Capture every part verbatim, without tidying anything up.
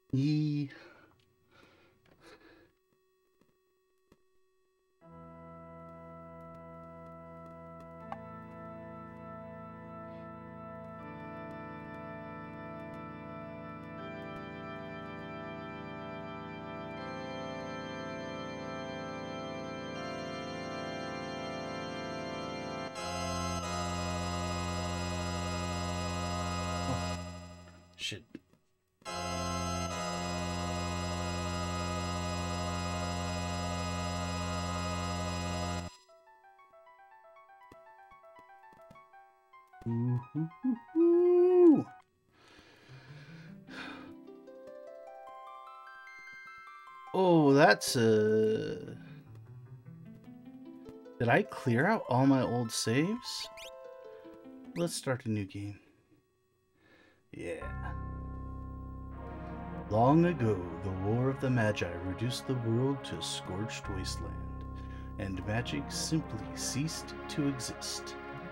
Ye. Shit. Ooh, ooh, ooh, ooh. Oh, that's a... Did I clear out all my old saves? Let's start a new game. Yeah. Long ago, the War of the Magi reduced the world to a scorched wasteland, and magic simply ceased to exist.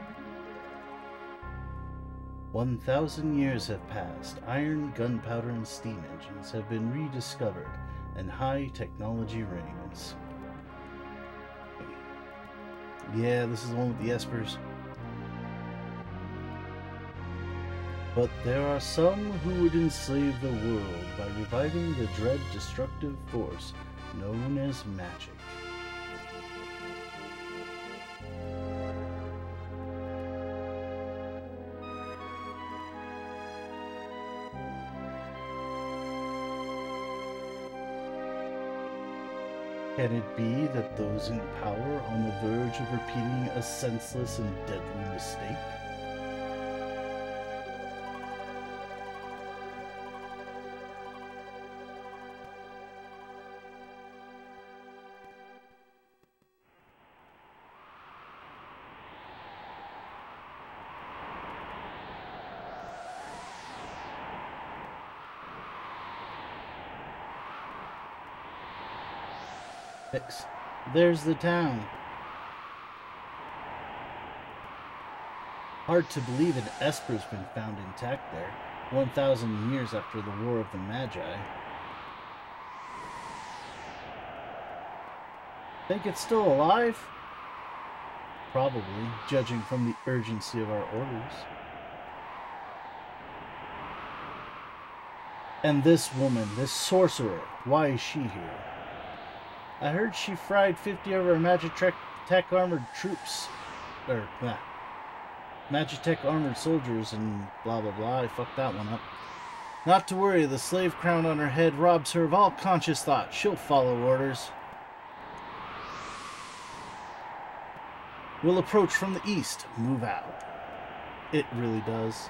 One thousand years have passed. Iron, gunpowder, and steam engines have been rediscovered, and high technology reigns. Yeah, this is the one with the espers. But there are some who would enslave the world by reviving the dread destructive force known as magic. Can it be that those in power on the verge of repeating a senseless and deadly mistake? There's the town. Hard to believe an Esper's been found intact there, one thousand years after the War of the Magi. Think it's still alive? Probably, judging from the urgency of our orders. And this woman, this sorcerer, why is she here? I heard she fried fifty of our Magitech tech armored troops. Or, nah. Magitech armored soldiers and blah blah blah. I fucked that one up. Not to worry, the slave crown on her head robs her of all conscious thought. She'll follow orders. We'll approach from the east. Move out. It really does.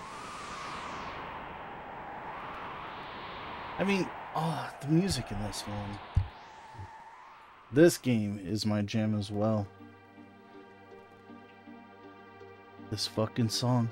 I mean, oh, the music in this one. This game is my jam as well. This fucking song.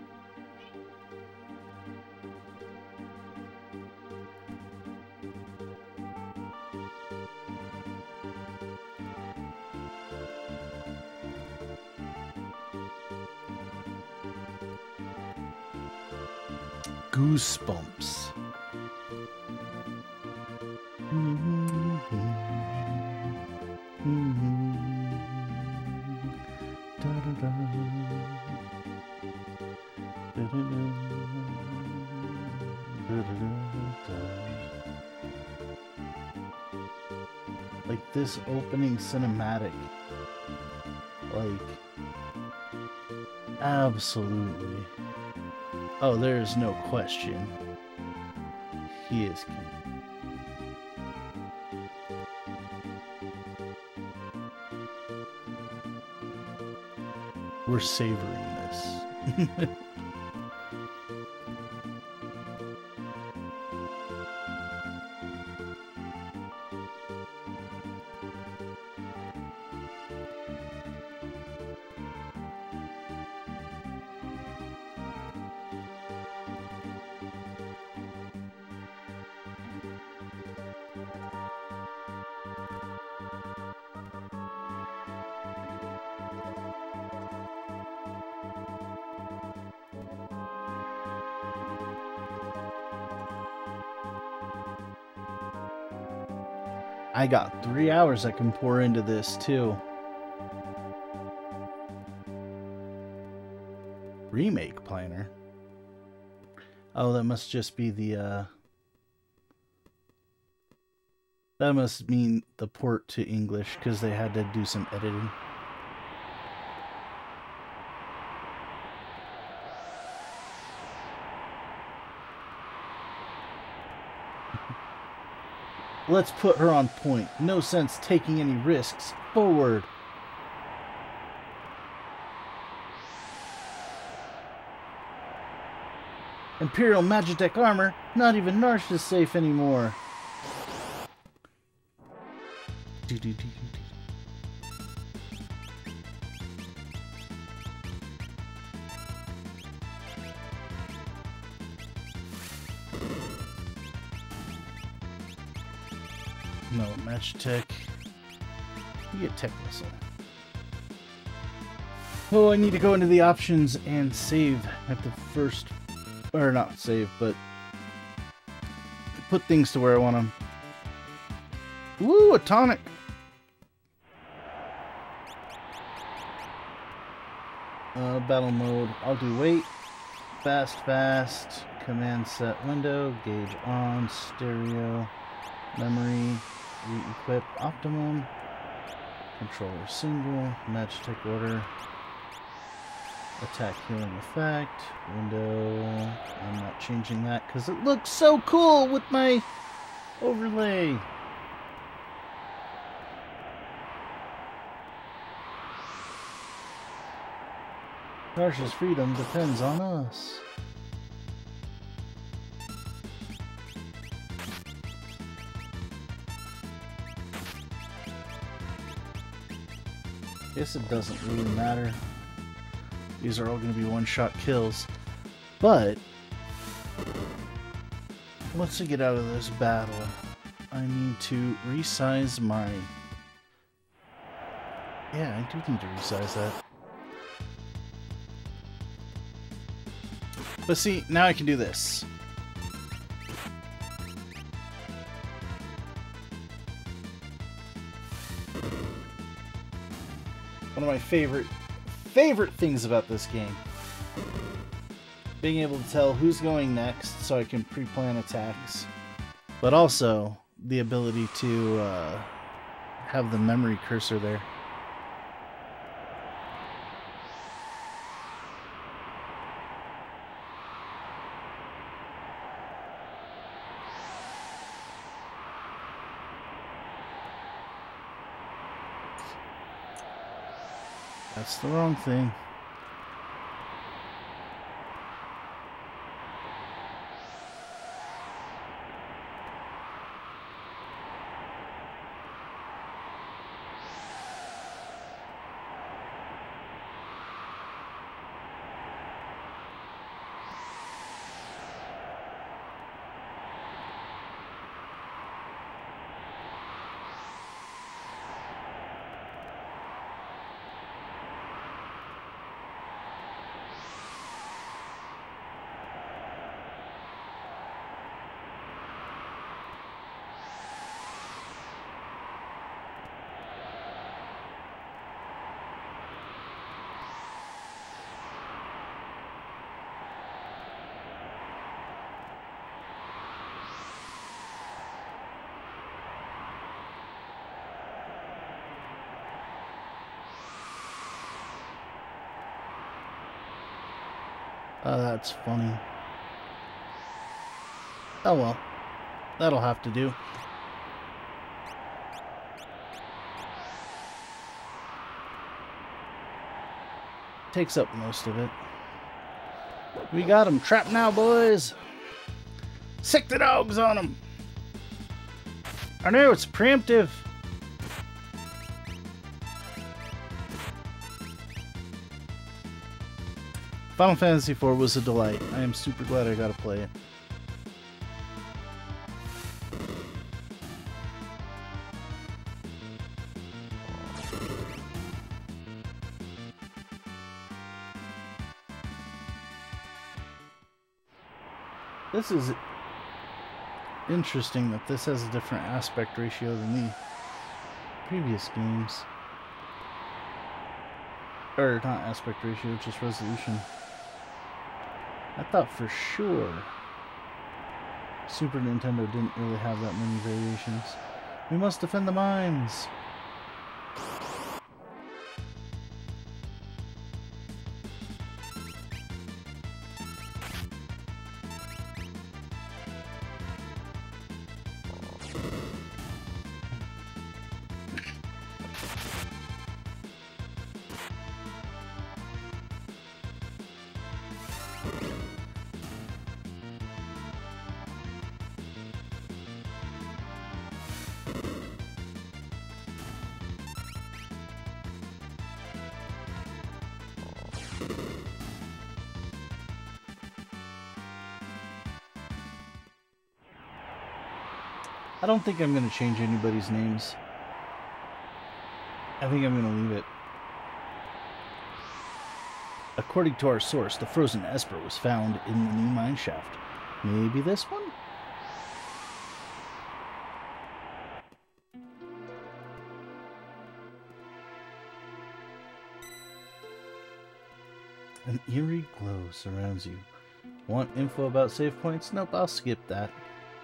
Goosebumps. Like this opening cinematic, like absolutely. Oh, there is no question. He is king. We're savoring this. I got three hours I can pour into this too. Remake planner. Oh, that must just be the, uh... that must mean the port to English, because they had to do some editing. Let's put her on point. No sense taking any risks. Forward. Imperial Magitech armor? Not even Narsh is safe anymore. Do, do, do, do, do. No, Magitech. You get Tech Missile. Oh, I need to go into the options and save at the first... Or not save, but... put things to where I want them. Woo, a tonic! Uh, battle mode. I'll do wait. Fast, fast. Command set window. Gauge on. Stereo. Memory. Re-equip optimum. Controller single. Magitech order. Attack healing effect. Window. I'm not changing that because it looks so cool with my overlay. Narsh's freedom depends on us. Guess it doesn't really matter. These are all going to be one-shot kills. But once I get out of this battle, I need to resize my... Yeah, I do need to resize that. But see, now I can do this. One of my favorite, favorite things about this game. Being able to tell who's going next so I can pre-plan attacks. But also, the ability to uh, have the memory cursor there. That's the wrong thing. Oh, that's funny. Oh well. That'll have to do. Takes up most of it. We got him trapped now, boys. Sick the dogs on him. I know, it's preemptive. Final Fantasy four was a delight. I am super glad I got to play it. This is interesting that this has a different aspect ratio than the previous games. Or not aspect ratio, just resolution. I thought for sure Super Nintendo didn't really have that many variations. We must defend the mines! I don't think I'm going to change anybody's names. I think I'm going to leave it. According to our source, the frozen Esper was found in the new mine shaft. Maybe this one? An eerie glow surrounds you. Want info about save points? Nope, I'll skip that.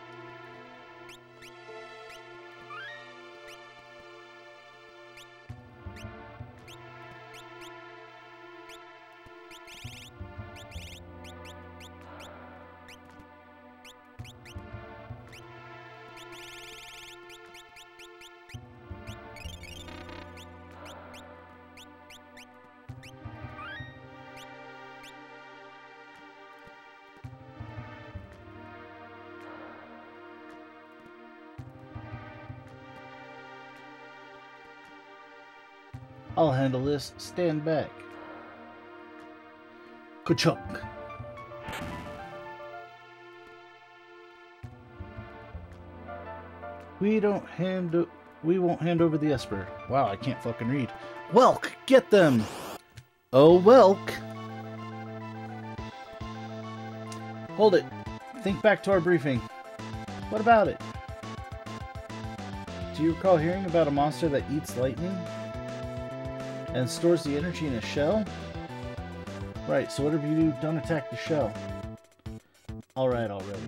I'll handle this. Stand back. Ka-chunk. We don't hand we won't hand over the Esper. Wow, I can't fucking read. Welk, get them. Oh, Welk. Hold it. Think back to our briefing. What about it? Do you recall hearing about a monster that eats lightning? And stores the energy in a shell? Right, so whatever you do, don't attack the shell. Alright already.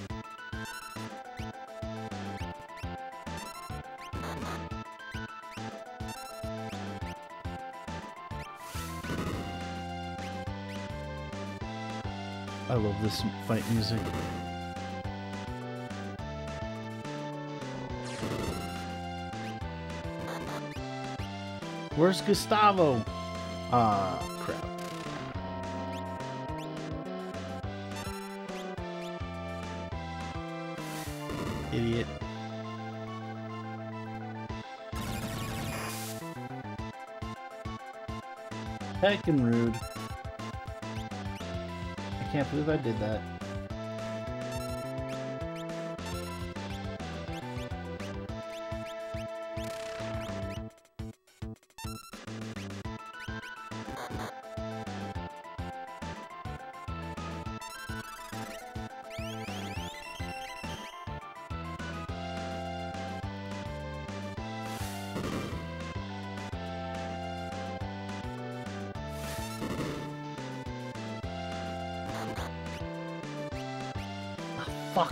I love this fight music. Where's Gustavo? Ah, crap. Idiot. Heckin' rude. I can't believe I did that. Fuck.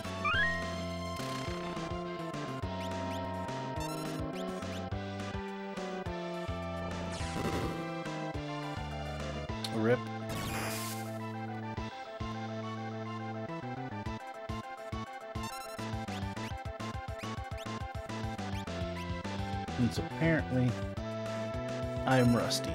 Rip. Since apparently I'm rusty.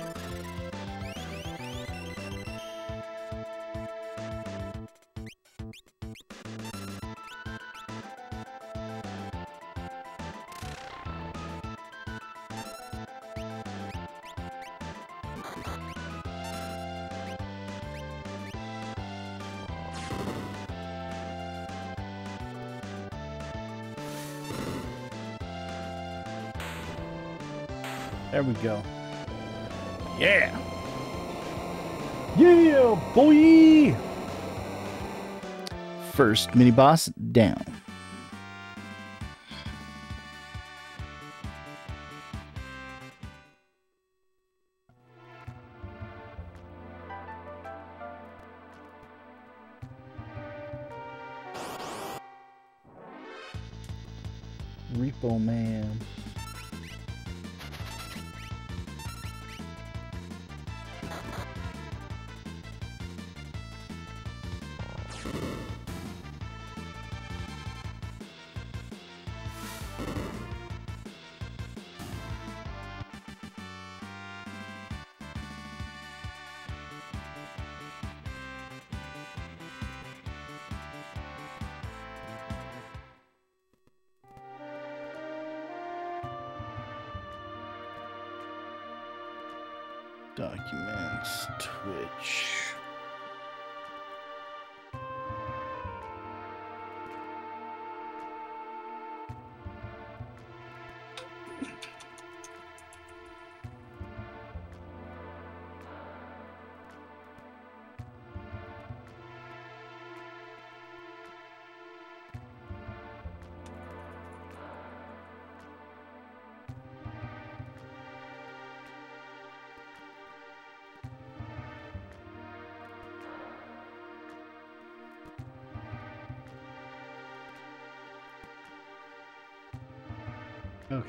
There we go. Yeah! Yeah, boy! First mini boss down. Repo Man. Documents, Twitch. Okay.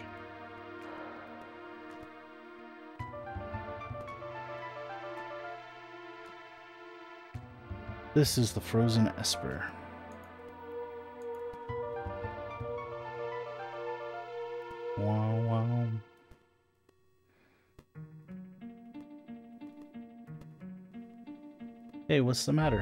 This is the Frozen Esper. Wow, wow. Hey, what's the matter?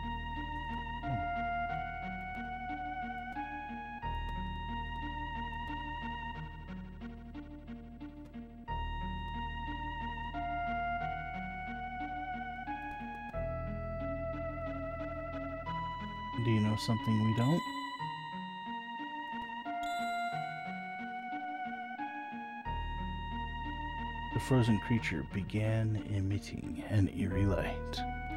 Do you know something we don't? The frozen creature began emitting an eerie light.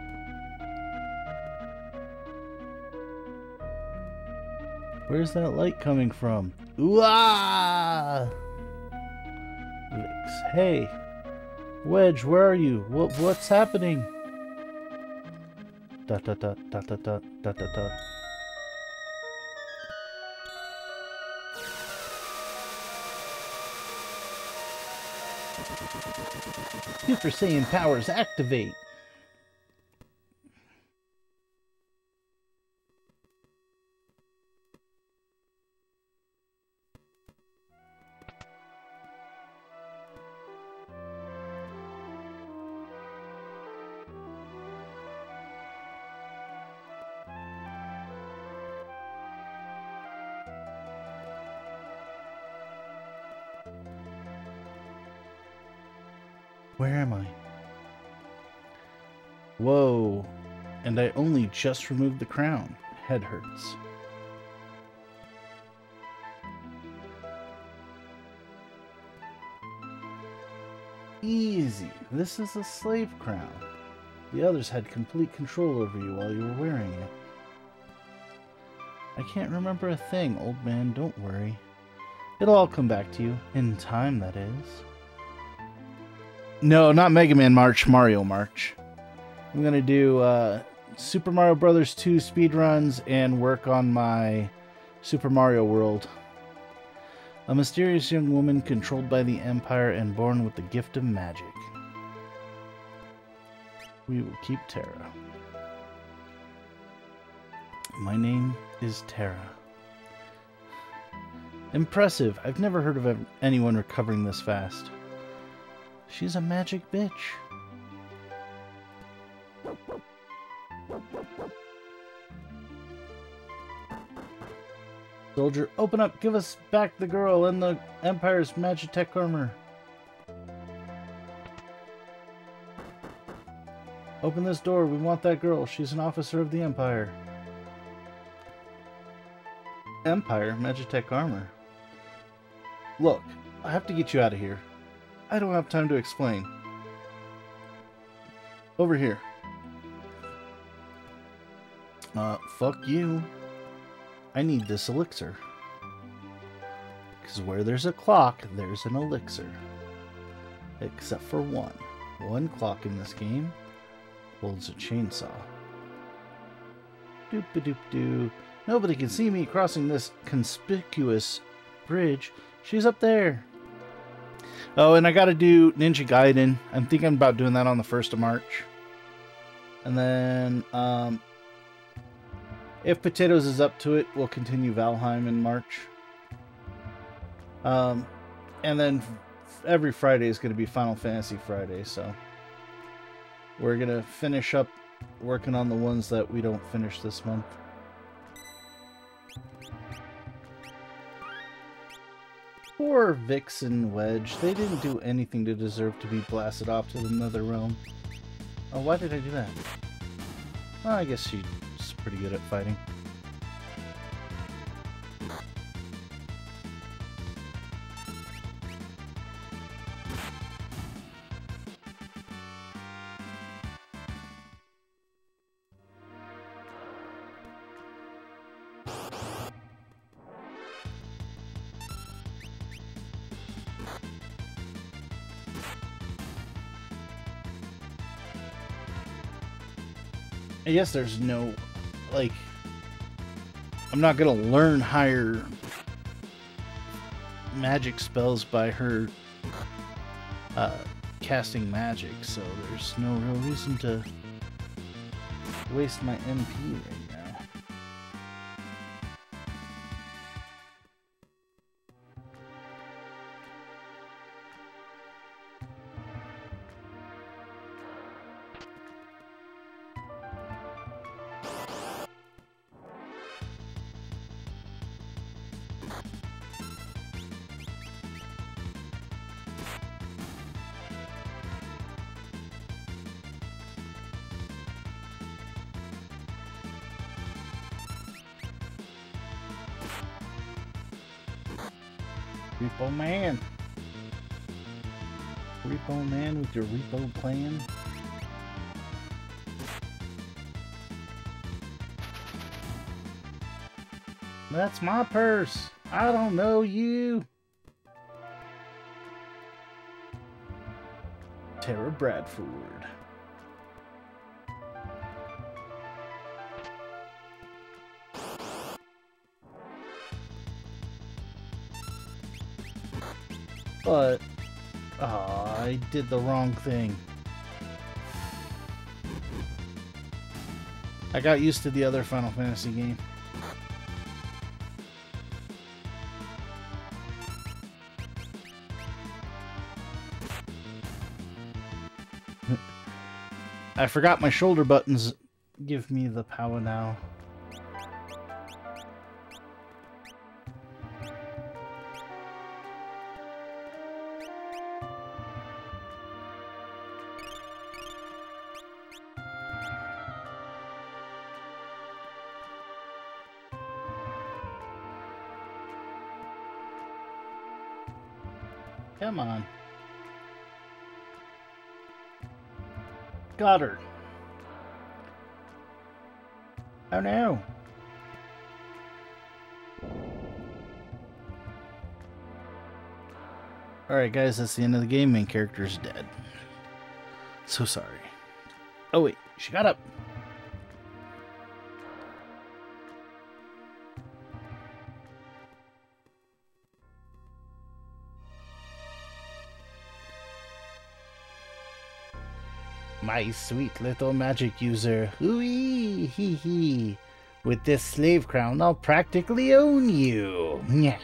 Where's that light coming from? Ooh-ah! Vix, hey! Wedge, where are you? What what's happening? Dot dot dot dot dot dot dot dot dot. Super Saiyan powers activate. Where am I? Whoa. And I only just removed the crown. Head hurts. Easy. This is a slave crown. The others had complete control over you while you were wearing it. I can't remember a thing, old man. Don't worry. It'll all come back to you. In time, that is. No, not Mega Man March, Mario March. I'm gonna do uh, Super Mario Brothers two speedruns and work on my Super Mario World. A mysterious young woman controlled by the Empire and born with the gift of magic. We will keep Terra. My name is Terra. Impressive. I've never heard of anyone recovering this fast. She's a magic bitch. Soldier, open up. Give us back the girl and the Empire's Magitech armor. Open this door. We want that girl. She's an officer of the Empire. Empire? Magitech armor? Look, I have to get you out of here. I don't have time to explain. Over here. Uh, fuck you. I need this elixir. Because where there's a clock, there's an elixir. Except for one. One clock in this game holds a chainsaw. Doop-a-doop-doo. Nobody can see me crossing this conspicuous bridge. She's up there. Oh, and I got to do Ninja Gaiden. I'm thinking about doing that on the first of March. And then, um, if Potatoes is up to it, we'll continue Valheim in March. Um, and then every Friday is going to be Final Fantasy Friday, so we're going to finish up working on the ones that we don't finish this month. Poor Vix and Wedge. They didn't do anything to deserve to be blasted off to another realm. Oh, why did I do that? Well, I guess she's pretty good at fighting. I guess there's no, like, I'm not gonna learn higher magic spells by her uh, casting magic, so there's no real reason to waste my M P right now. Repo Man. Repo Man with your repo plan. That's my purse. I don't know you. Tara Bradford. But, oh, I did the wrong thing. I got used to the other Final Fantasy game. I forgot my shoulder buttons give me the power now. Come on. Got her. Oh no. Alright guys, that's the end of the game. Main character's dead. So sorry. Oh wait, she got up. My sweet little magic user. Ooh-wee, hee hee. With this slave crown, I'll practically own you.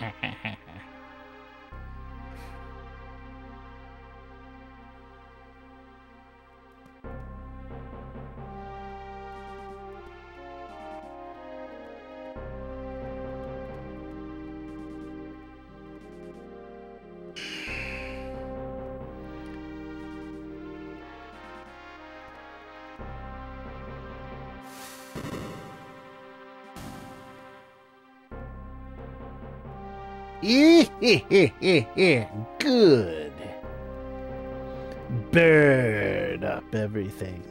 Good. Burn up everything.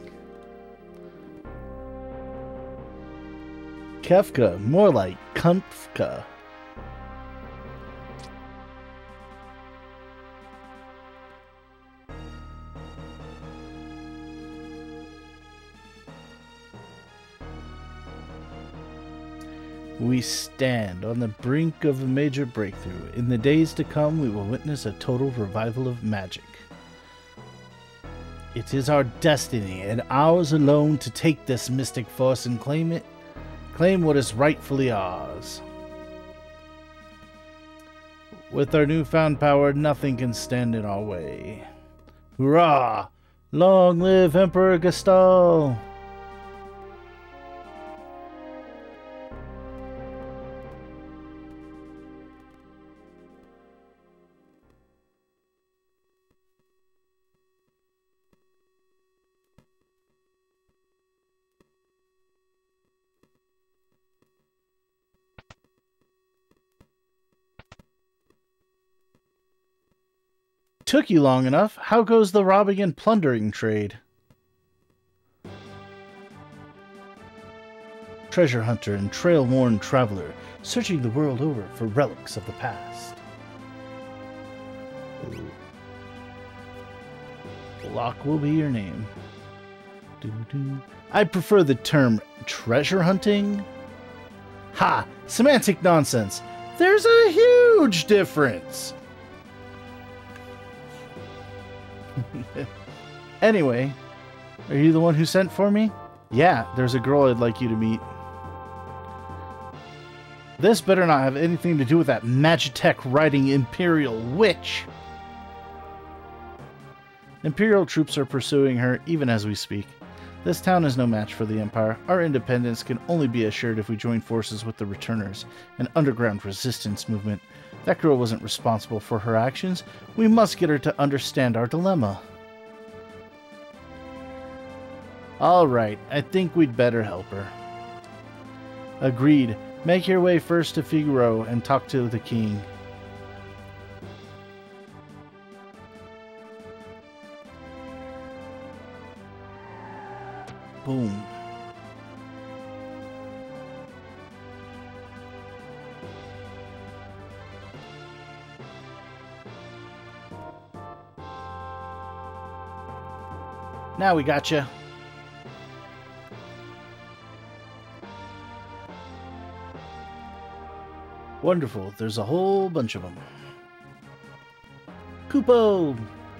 Kefka, more like Kumpfka. We stand on the brink of a major breakthrough. In the days to come, we will witness a total revival of magic. It is our destiny, and ours alone, to take this mystic force and claim it, claim what is rightfully ours. With our newfound power, nothing can stand in our way. Hurrah! Long live Emperor Gastal! Took you long enough. How goes the robbing and plundering trade? Treasure hunter and trail-worn traveler, searching the world over for relics of the past. Locke will be your name. Doo-doo. I prefer the term treasure hunting. Ha! Semantic nonsense. There's a huge difference. Anyway, are you the one who sent for me? Yeah, there's a girl I'd like you to meet. This better not have anything to do with that Magitech riding Imperial witch. Imperial troops are pursuing her even as we speak. This town is no match for the Empire. Our independence can only be assured if we join forces with the Returners, an underground resistance movement. That girl wasn't responsible for her actions. We must get her to understand our dilemma. Alright, I think we'd better help her. Agreed. Make your way first to Figaro and talk to the king. Boom. Now we gotcha. Wonderful. There's a whole bunch of them. Kupo!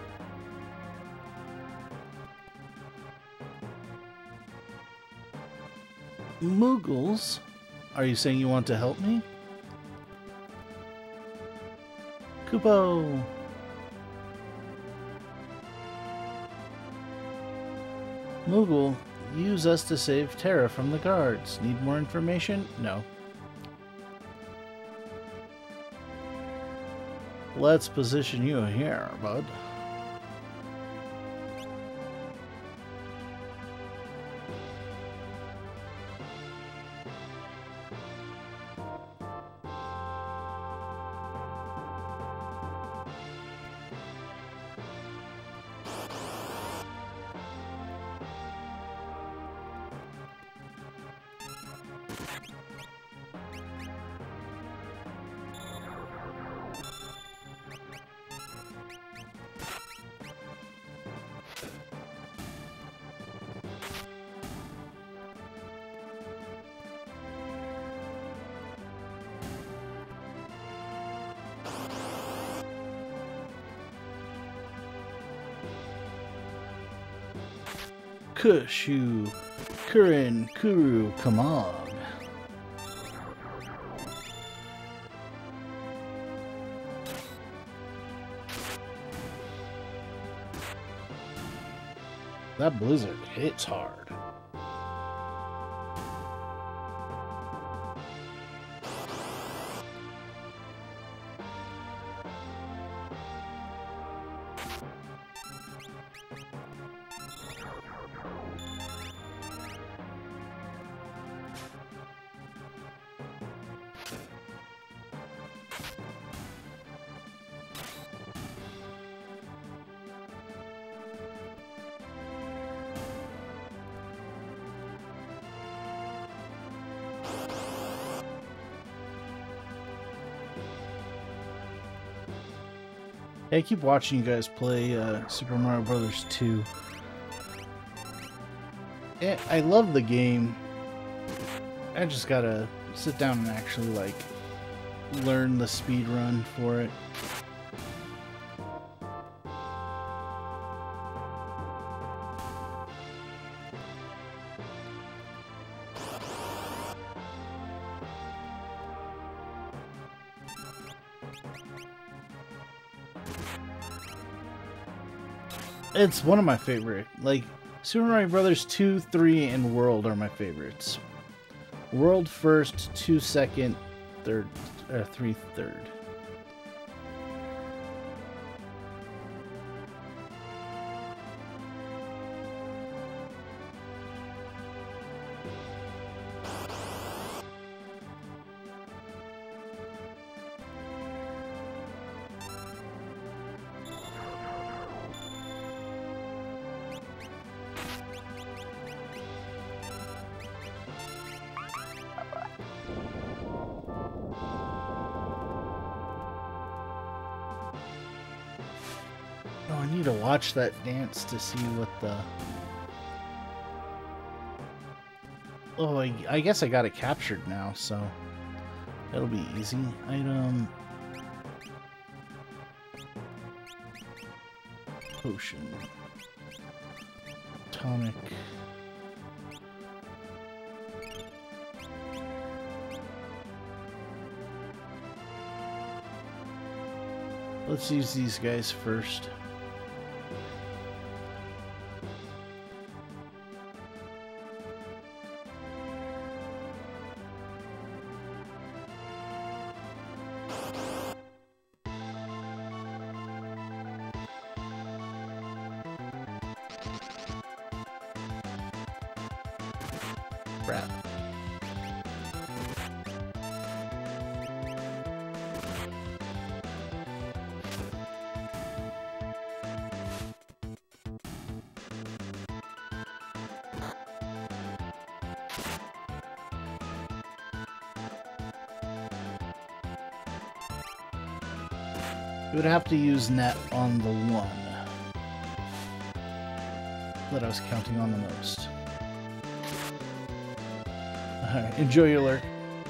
Moogles? Are you saying you want to help me? Kupo! Moogle, use us to save Terra from the guards. Need more information? No. Let's position you here, bud. Kushu, Kurin, Kuru, Kamog. That blizzard hits hard. I keep watching you guys play uh, Super Mario Brothers two. And I love the game. I just gotta sit down and actually, like, learn the speed run for it. It's one of my favorite. Like, Super Mario Brothers two, three, and World are my favorites. World first, two second, third, or three third. Oh, I need to watch that dance to see what the... Oh, I, I guess I got it captured now, so that'll be easy. Item... Potion. Tonic. Let's use these guys first. Crap. You would have to use net on the one that I was counting on the most. Alright, enjoy your lurk.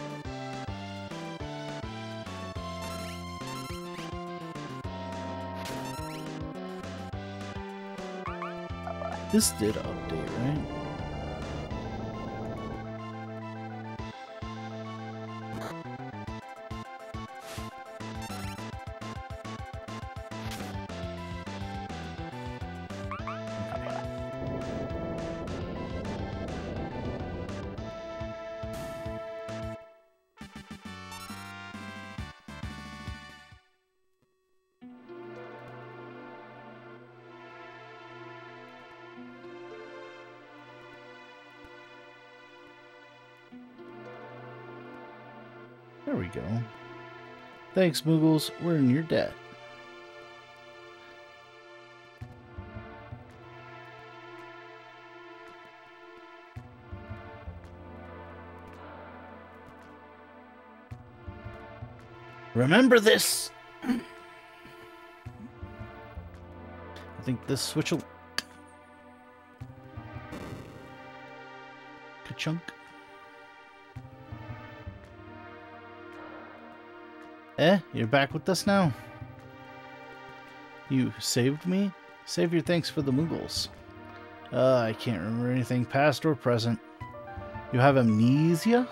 This did update, right? There we go. Thanks, Moogles. We're in your debt. Remember this! I think this switch will... Ka-chunk. Eh, you're back with us now. You saved me? Save your thanks for the Moogles. Uh, I can't remember anything past or present. You have amnesia?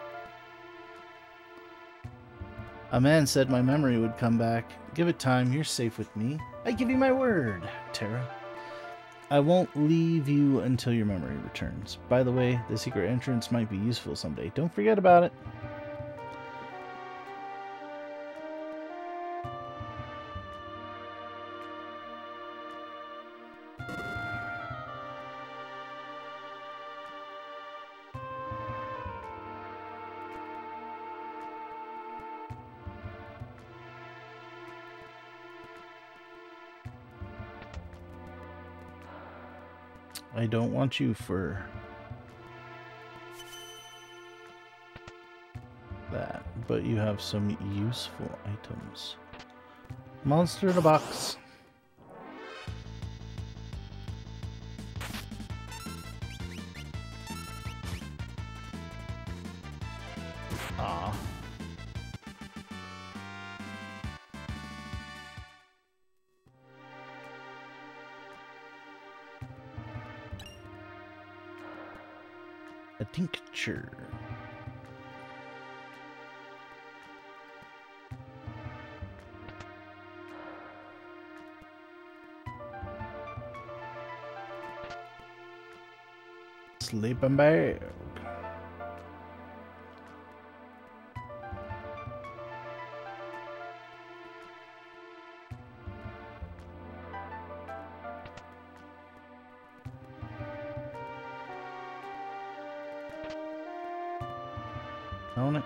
A man said my memory would come back. Give it time, you're safe with me. I give you my word, Terra. I won't leave you until your memory returns. By the way, the secret entrance might be useful someday. Don't forget about it. I don't want you for that, but you have some useful items. Monster in a box. Aw. A tincture. Sleeping bag. Tonic.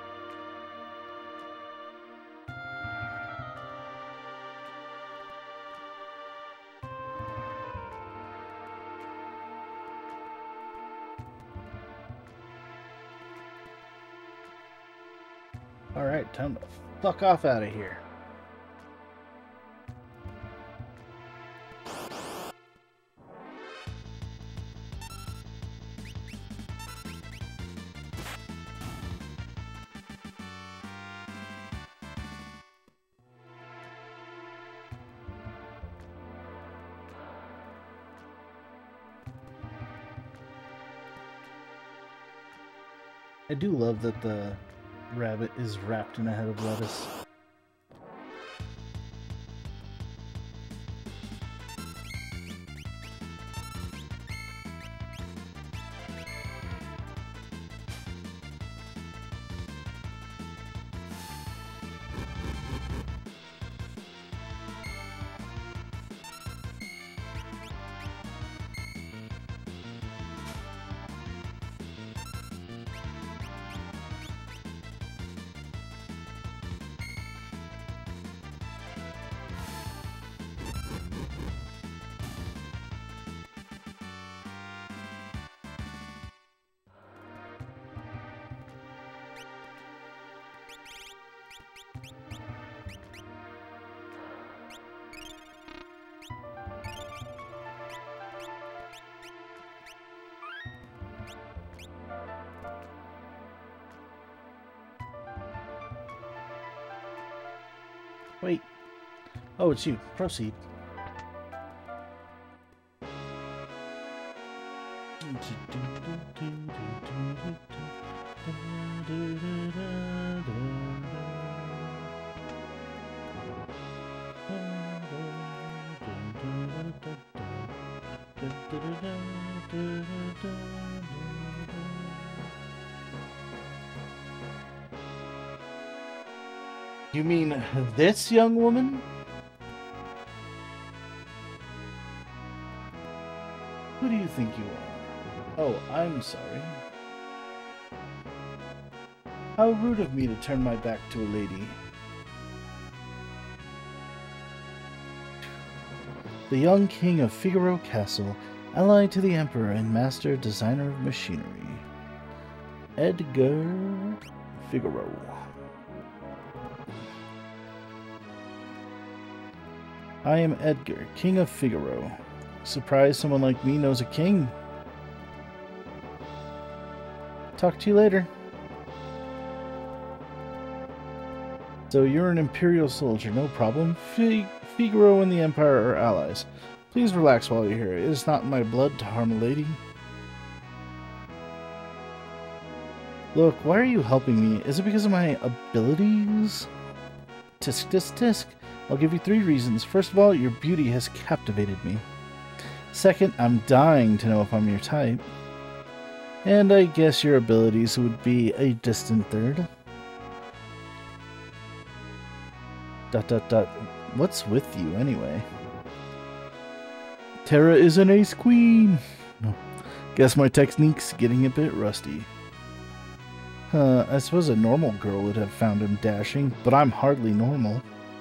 All right, time to fuck off out of here. I do love that the rabbit is wrapped in a head of lettuce. Wait. Oh, it's you. Proceed. You mean this young woman? Who do you think you are? Oh, I'm sorry. How rude of me to turn my back to a lady. The young king of Figaro Castle, allied to the emperor and master designer of machinery. Edgar Figaro. I am Edgar, King of Figaro. Surprised someone like me knows a king. Talk to you later. So you're an Imperial soldier, no problem. Fig Figaro and the Empire are allies. Please relax while you're here. It is not in my blood to harm a lady. Look, why are you helping me? Is it because of my abilities? Tisk, tisk, tisk. I'll give you three reasons. First of all, your beauty has captivated me. Second, I'm dying to know if I'm your type. And I guess your abilities would be a distant third. Dot dot dot. What's with you anyway? Terra is an ace queen. No. Guess my technique's getting a bit rusty. Huh, I suppose a normal girl would have found him dashing, but I'm hardly normal.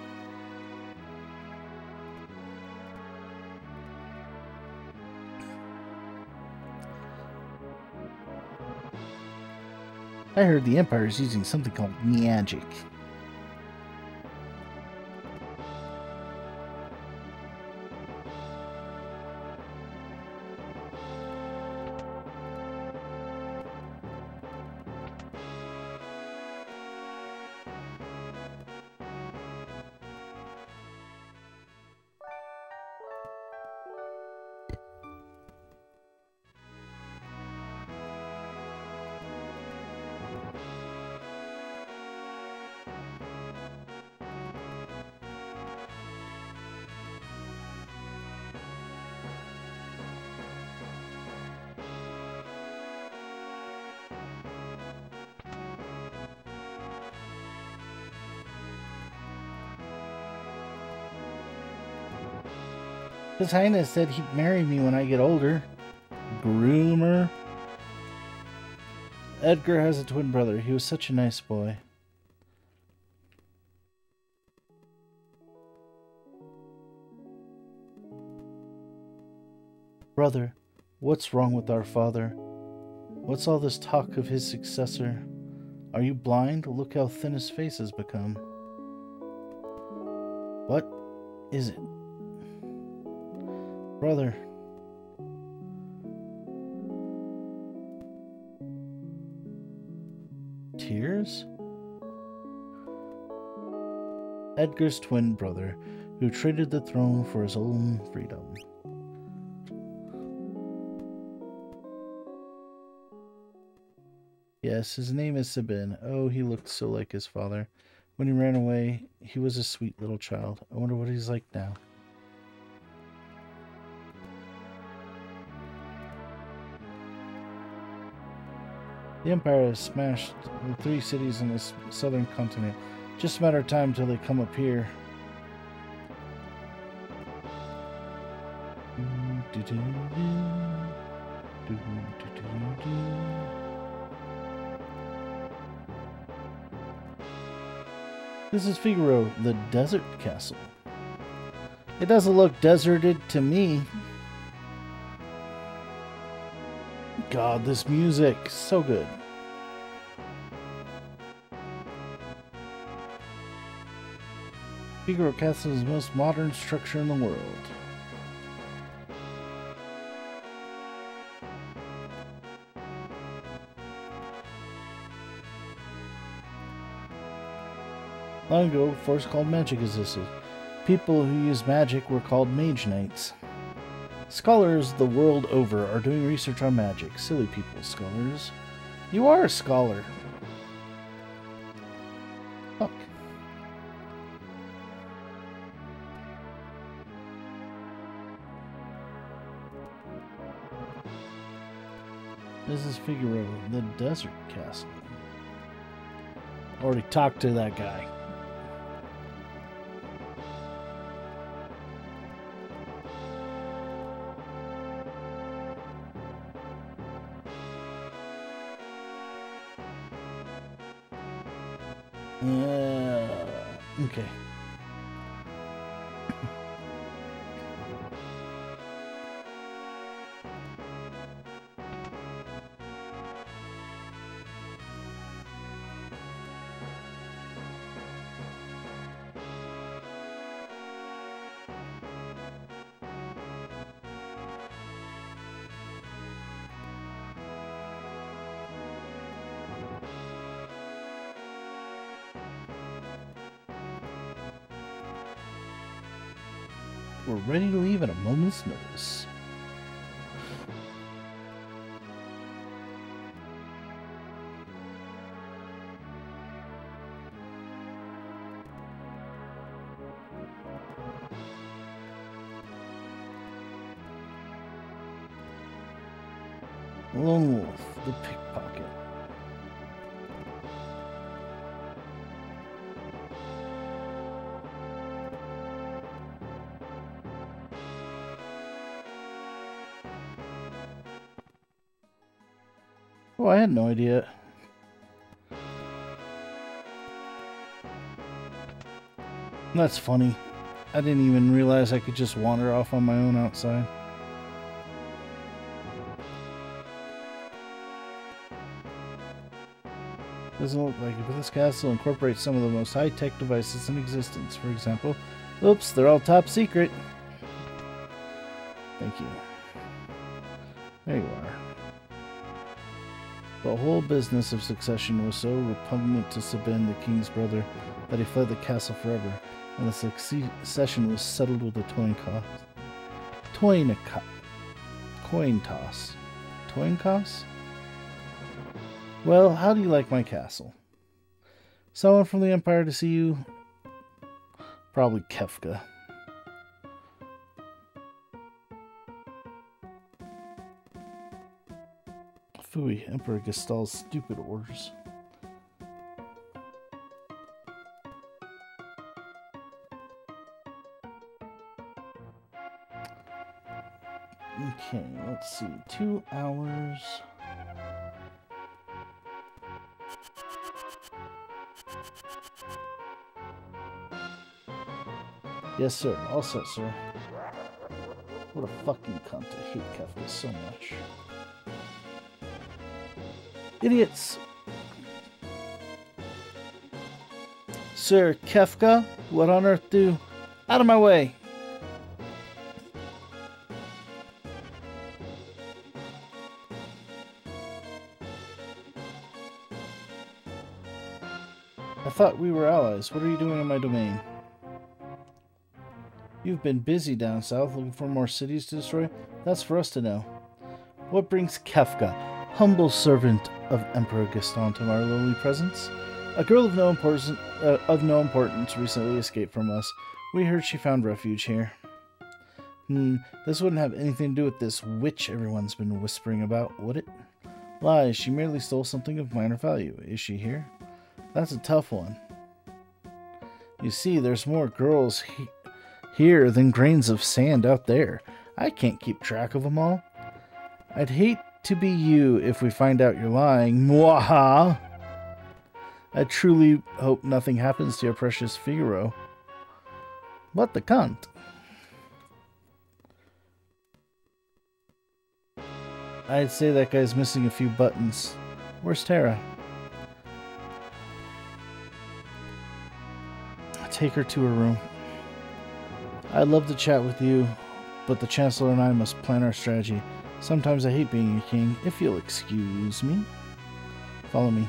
I heard the Empire is using something called magic. His Highness said he'd marry me when I get older. Groomer. Edgar has a twin brother. He was such a nice boy. Brother, what's wrong with our father? What's all this talk of his successor? Are you blind? Look how thin his face has become. What is it? Brother. Tears? Edgar's twin brother, who traded the throne for his own freedom. Yes, his name is Sabin. Oh, he looked so like his father. When he ran away, he was a sweet little child. I wonder what he's like now. The Empire has smashed the three cities in this southern continent. Just a matter of time till they come up here. This is Figaro, the desert castle. It doesn't look deserted to me. God, this music, so good. Figaro Castle is the most modern structure in the world. Long ago, a force called magic existed. People who use magic were called mage knights. Scholars the world over are doing research on magic. Silly people, scholars. You are a scholar. Fuck. This is Figaro, the desert castle. Already talked to that guy. Uh, okay. We're ready to leave at a moment's notice. Lone Wolf, the pickpocket. Oh, I had no idea. That's funny. I didn't even realize I could just wander off on my own outside. Doesn't look like it, but this castle incorporates some of the most high-tech devices in existence. For example, oops, they're all top secret. Thank you. There you are. The whole business of succession was so repugnant to Sabin, the king's brother, that he fled the castle forever, and the succession was settled with a coin toss. Coin, coin toss. Coin toss? Well, how do you like my castle? Someone from the Empire to see you? Probably Kefka. Phooey, Emperor Gestal's stupid orders. Okay, let's see. Two hours. Yes, sir. All set, sir. What a fucking cunt. I hate Kefka so much. Idiots! Sir Kefka? What on earth do? Out of my way! I thought we were allies. What are you doing in my domain? You've been busy down south looking for more cities to destroy? That's for us to know. What brings Kefka, humble servant of Emperor Gaston, to our lowly presence? A girl of no importance, uh, of no importance recently escaped from us. We heard she found refuge here. Hmm, this wouldn't have anything to do with this witch everyone's been whispering about, would it? Lies, she merely stole something of minor value. Is she here? That's a tough one. You see, there's more girls he here than grains of sand out there. I can't keep track of them all. I'd hate to be you if we find out you're lying. Mwaha! I truly hope nothing happens to your precious Figaro. What the cunt? I'd say that guy's missing a few buttons. Where's Terra? Take her to her room. I'd love to chat with you, but the Chancellor and I must plan our strategy. Sometimes I hate being a king, if you'll excuse me. Follow me.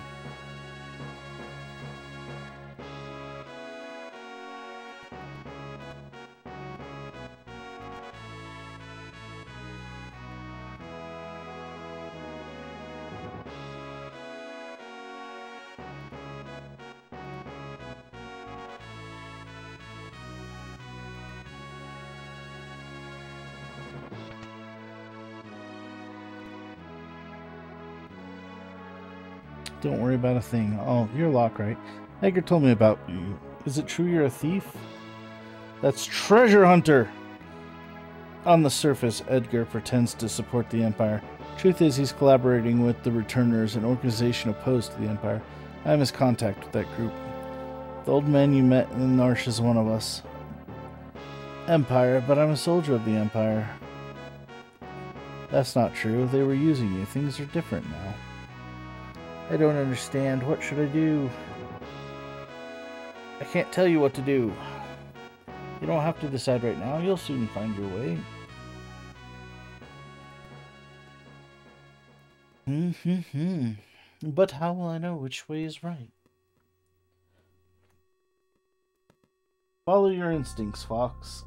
Don't worry about a thing. Oh, you're Locke, right? Edgar told me about you. Is it true you're a thief? That's Treasure Hunter! On the surface, Edgar pretends to support the Empire. Truth is, he's collaborating with the Returners, an organization opposed to the Empire. I'm his contact with that group. The old man you met in the Narshe is one of us. Empire, but I'm a soldier of the Empire. That's not true. They were using you. Things are different now. I don't understand. What should I do? I can't tell you what to do. You don't have to decide right now. You'll soon find your way. Hmm. But how will I know which way is right? Follow your instincts, Fox.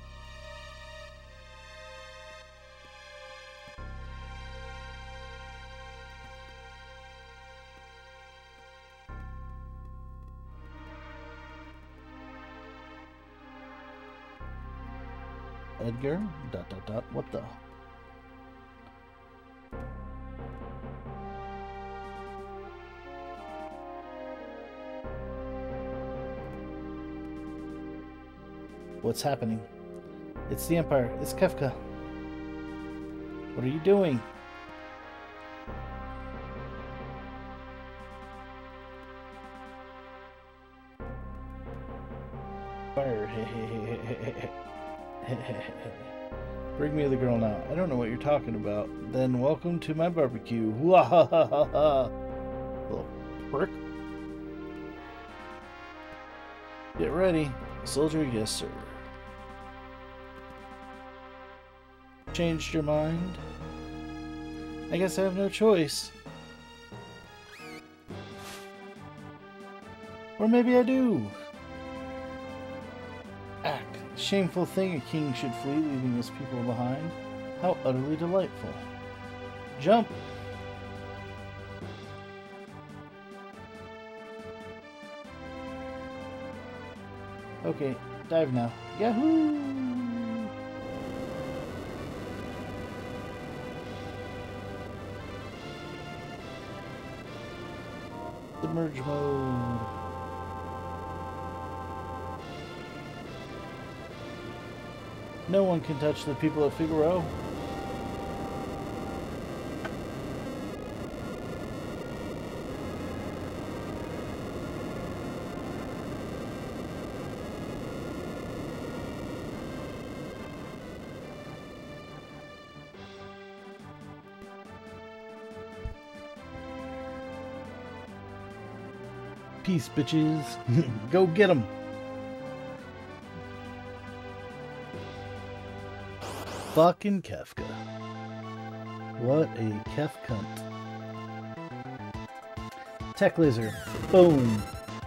Edgar, dot dot dot, what the? What's happening? It's the Empire. It's Kefka. What are you doing? Fire. Bring me the girl now. I don't know what you're talking about. Then welcome to my barbecue. Wahahaha. Little prick. Get ready. Soldier, yes sir. Changed your mind? I guess I have no choice. Or maybe I do. Ack. Shameful thing a king should flee, leaving his people behind. How utterly delightful. Jump! Okay, dive now. Yahoo! Submerge mode. No one can touch the people of Figaro. Peace, bitches. Go get them. Fucking Kefka. What a Kef cunt. Tech laser. Boom.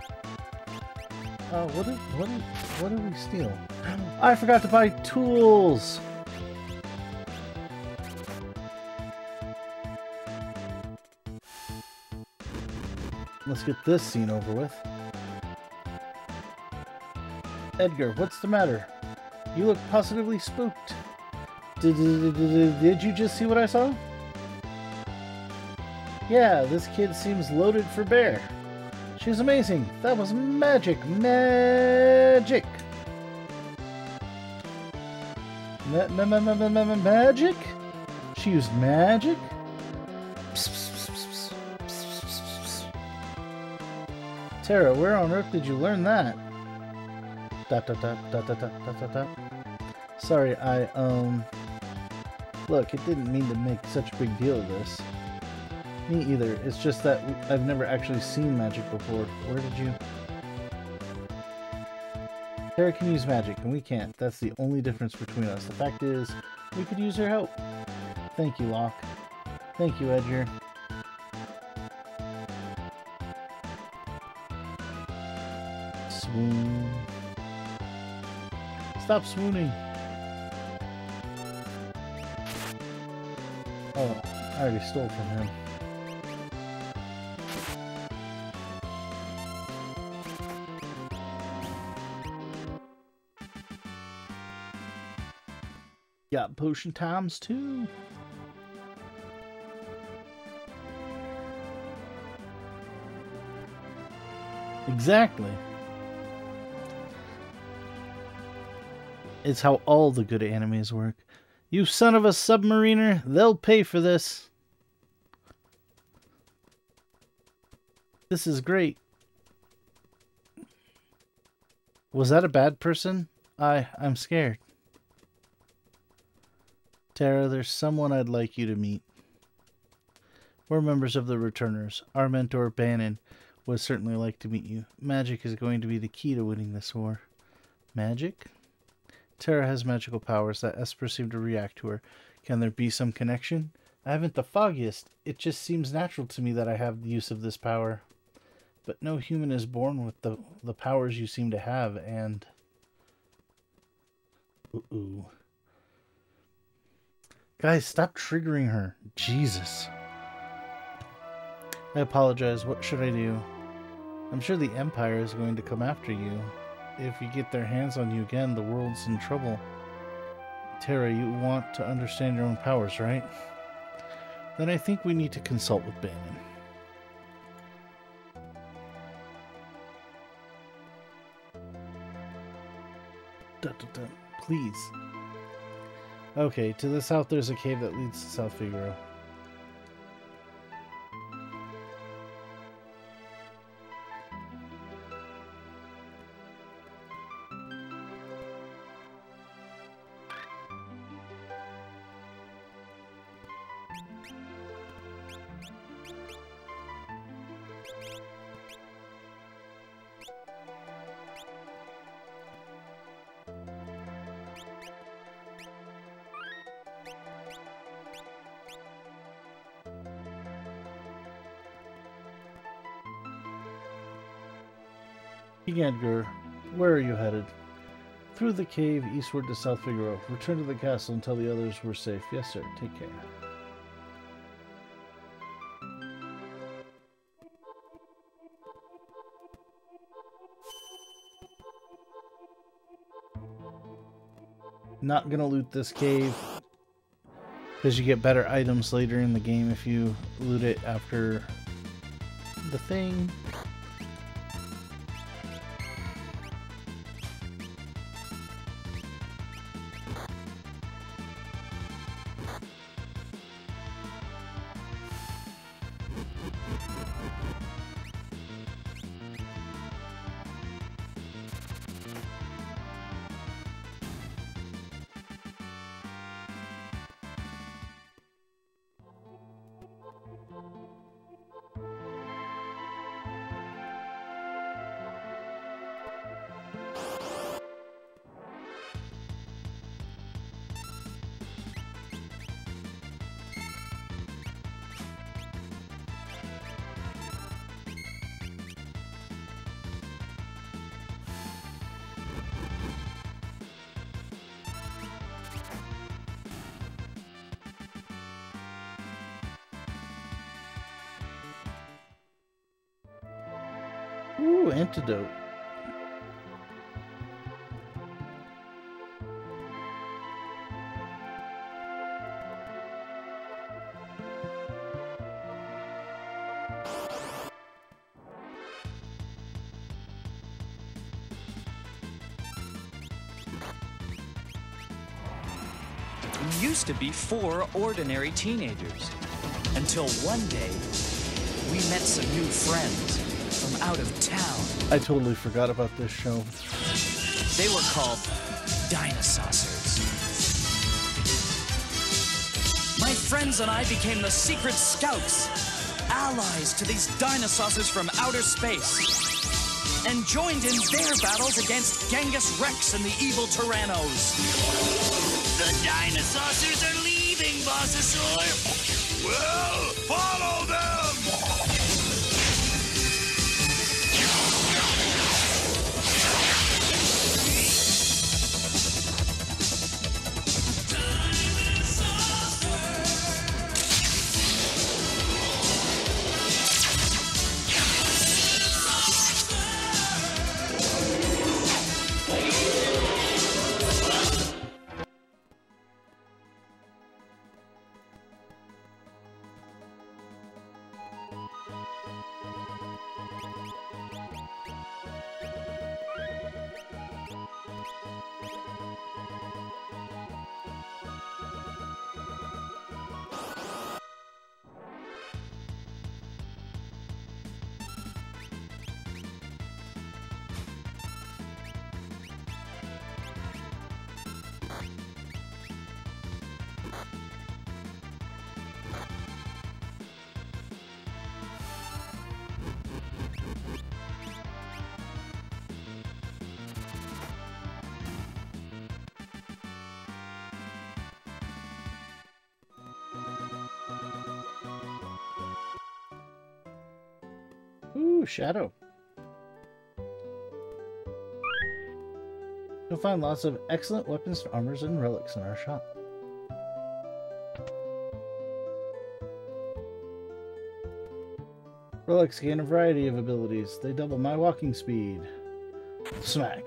Uh, what did, what did, what did we steal? I forgot to buy tools. Let's get this scene over with. Edgar, what's the matter? You look positively spooked. Did, did, did, did you just see what I saw? Yeah, this kid seems loaded for bear. She's amazing. That was magic. Magic. Ma ma ma ma ma ma magic? She used magic? Terra, where on earth did you learn that? Dot dot dot dot dot dot dot dot dot. Sorry, I, um... Look, it didn't mean to make such a big deal of this. Me either. It's just that I've never actually seen magic before. Where did you... Terra can use magic, and we can't. That's the only difference between us. The fact is, we could use her help. Thank you, Locke. Thank you, Edgar. Swoon. Stop swooning. Oh, I already stole from him. Got potion times too. Exactly. It's how all the good animes work. You son of a submariner, they'll pay for this. This is great. Was that a bad person? I, I'm scared. Terra, there's someone I'd like you to meet. We're members of the Returners. Our mentor, Bannon, would certainly like to meet you. Magic is going to be the key to winning this war. Magic? Terra has magical powers that Esper seem to react to her. Can there be some connection? I haven't the foggiest. It just seems natural to me that I have the use of this power. But no human is born with the, the powers you seem to have, and... Uh-oh. Guys, stop triggering her. Jesus. I apologize. What should I do? I'm sure the Empire is going to come after you. If you get their hands on you again, the world's in trouble. Terra, you want to understand your own powers, right? Then I think we need to consult with Bannon. Dun, dun, dun. Please. Okay, to the south there's a cave that leads to South Figaro. King Edgar, where are you headed? Through the cave, eastward to South Figaro. Return to the castle until the others were safe. Yes, sir. Take care. Not gonna loot this cave, because you get better items later in the game if you loot it after the thing. Ooh, antidote. We used to be four ordinary teenagers. Until one day, we met some new friends from out of town. I totally forgot about this show. They were called Dinosaurs. My friends and I became the Secret Scouts, allies to these Dinosaurs from outer space, and joined in their battles against Genghis Rex and the evil Tyrannos. The Dinosaurs are leaving, Bossasaur. Well, follow them! Ooh, Shadow. You'll find lots of excellent weapons, armors, and relics in our shop. Relics gain a variety of abilities. They double my walking speed. Smack.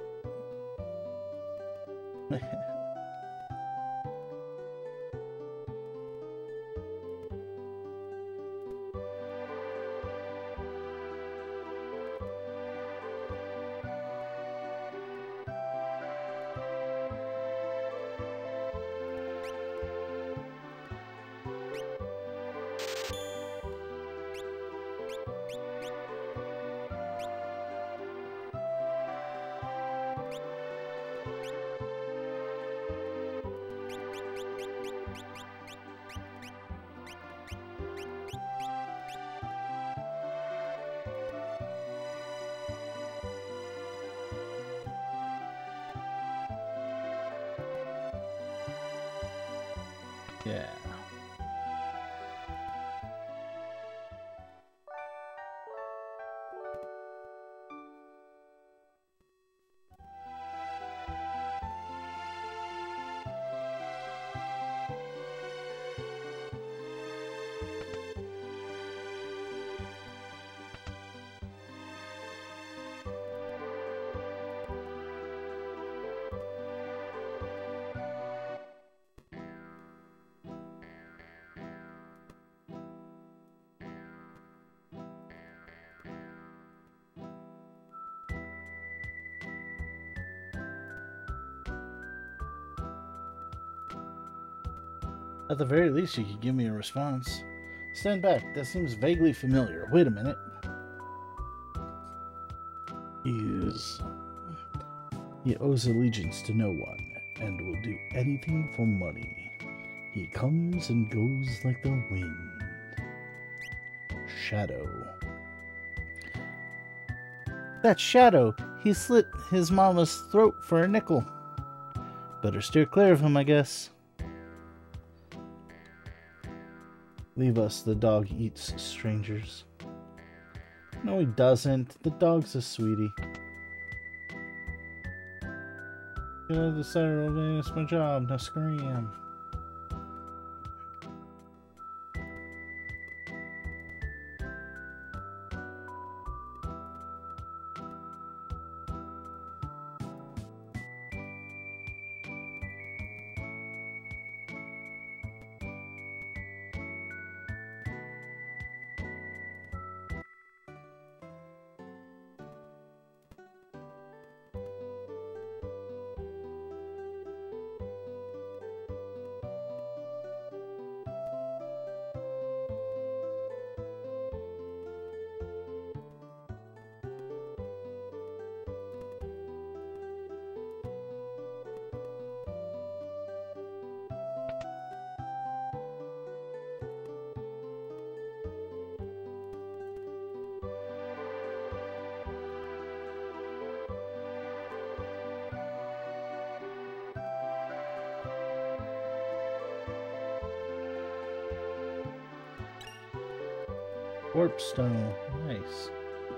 Yeah. At the very least, you could give me a response. Stand back. That seems vaguely familiar. Wait a minute. He is... He owes allegiance to no one, and will do anything for money. He comes and goes like the wind. Shadow. That Shadow! He slit his mama's throat for a nickel. Better steer clear of him, I guess. Leave us, the dog eats strangers. No, he doesn't. The dog's a sweetie. You know, the Saturday, it's my job, now scream. Warp stone. Nice.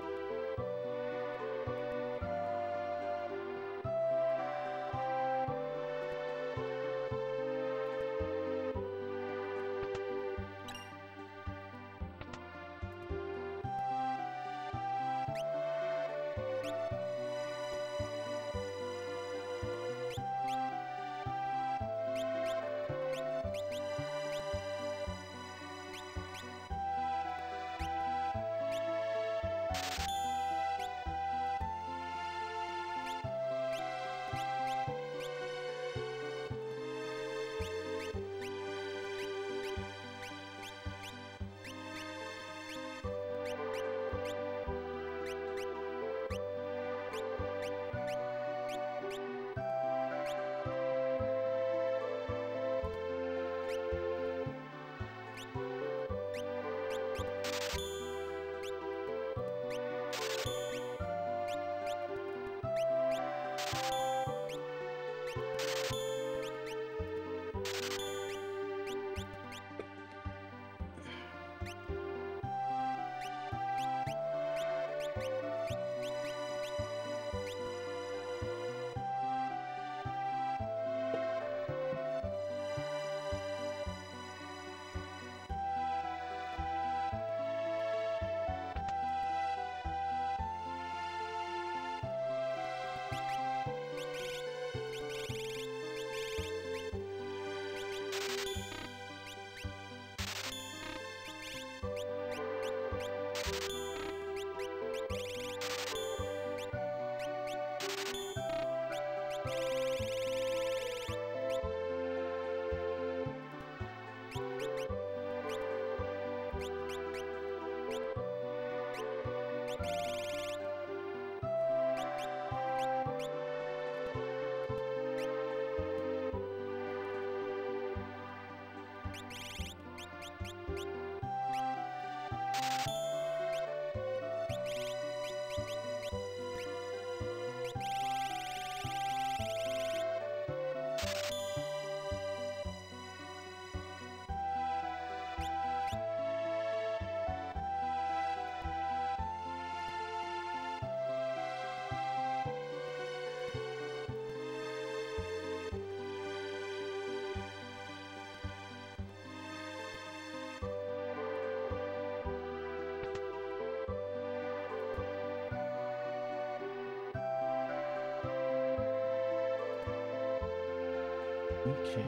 Okay.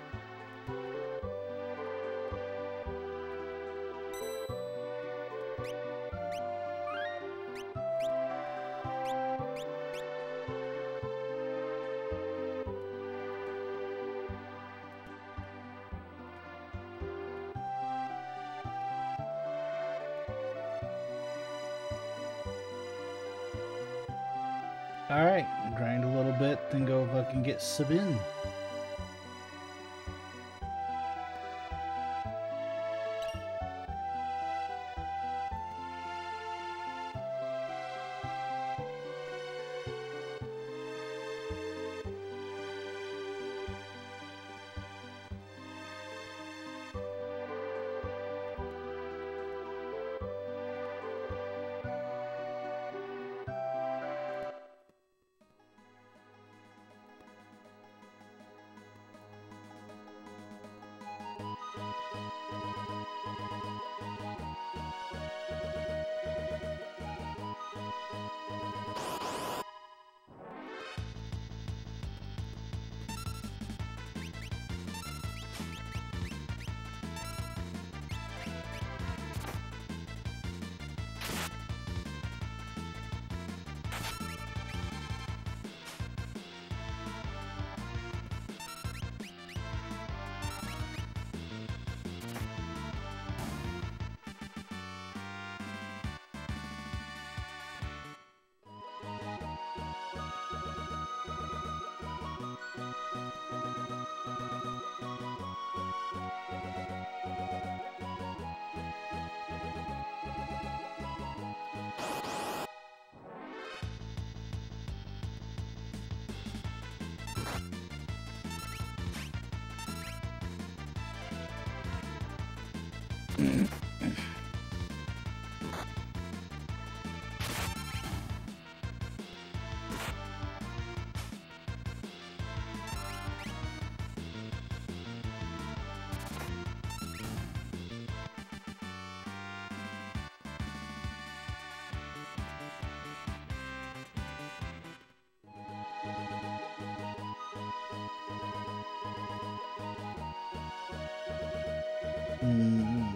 Alright, grind a little bit, then go fucking get Sabin. Hmm.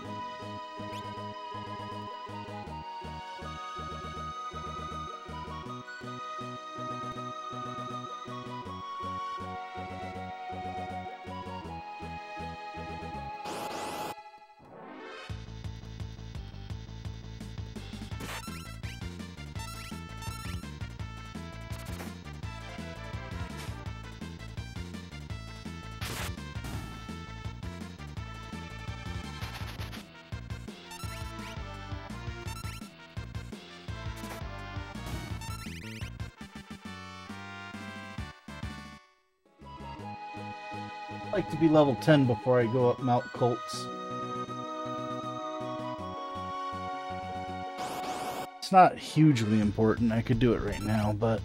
I like to be level ten before I go up Mount Colts. It's not hugely important. I could do it right now, but...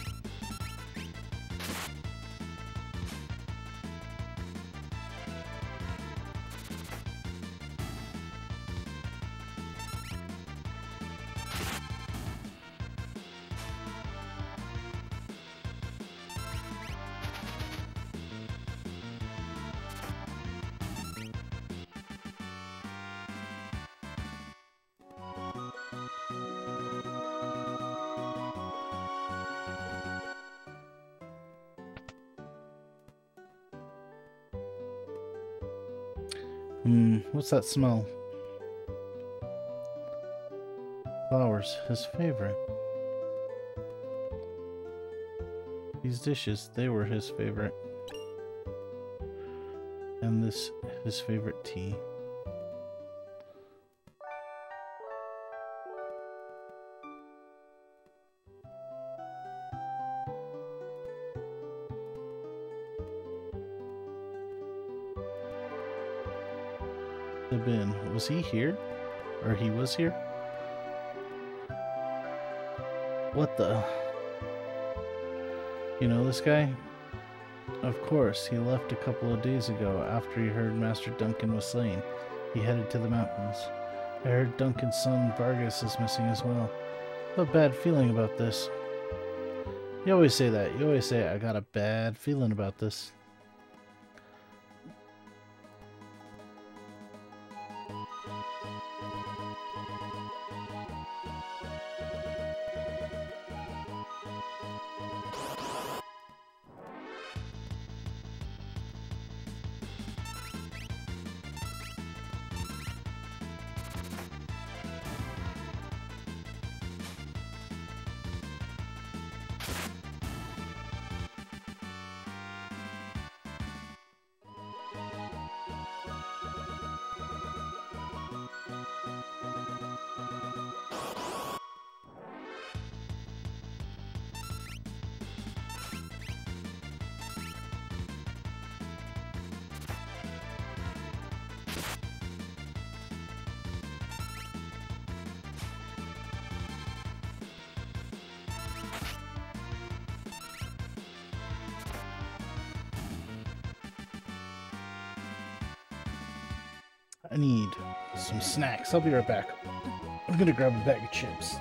Hmm, what's that smell? Flowers, his favorite. These dishes, they were his favorite. And this, his favorite tea. The bin. Was he here? Or he was here? What the? You know this guy? Of course, he left a couple of days ago after he heard Master Duncan was slain. He headed to the mountains. I heard Duncan's son Vargas is missing as well. I have a bad feeling about this. You always say that. You always say, I got a bad feeling about this. I need some snacks. I'll be right back. I'm gonna grab a bag of chips.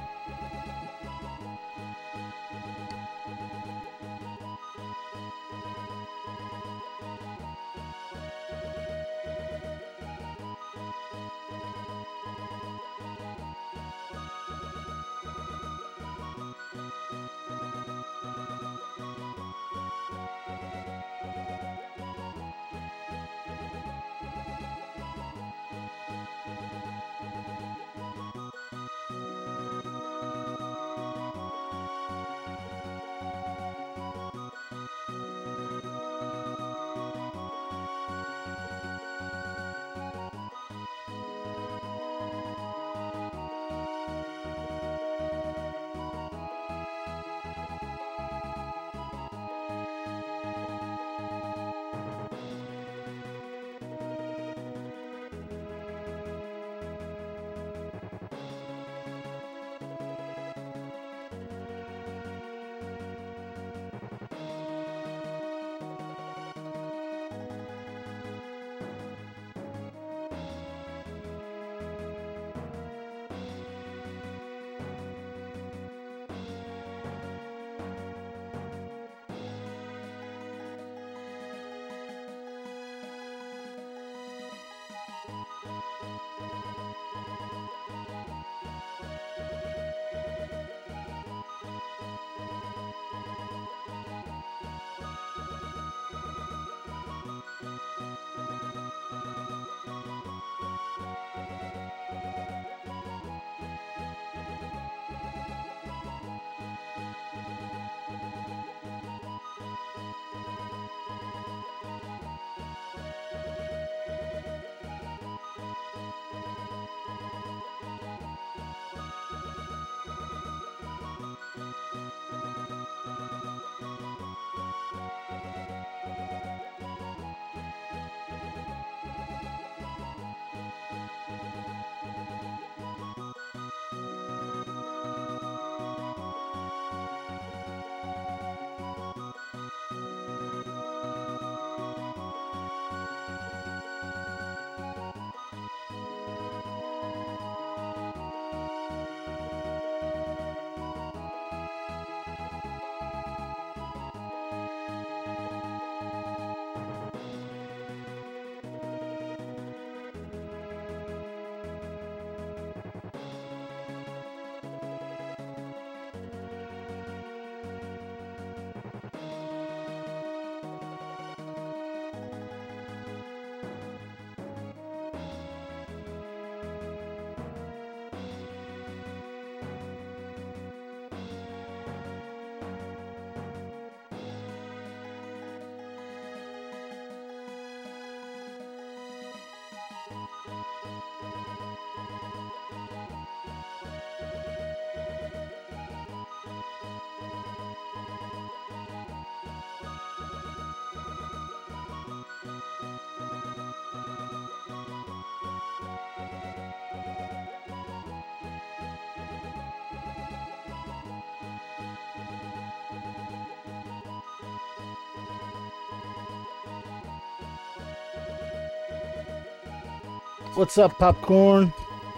What's up, popcorn?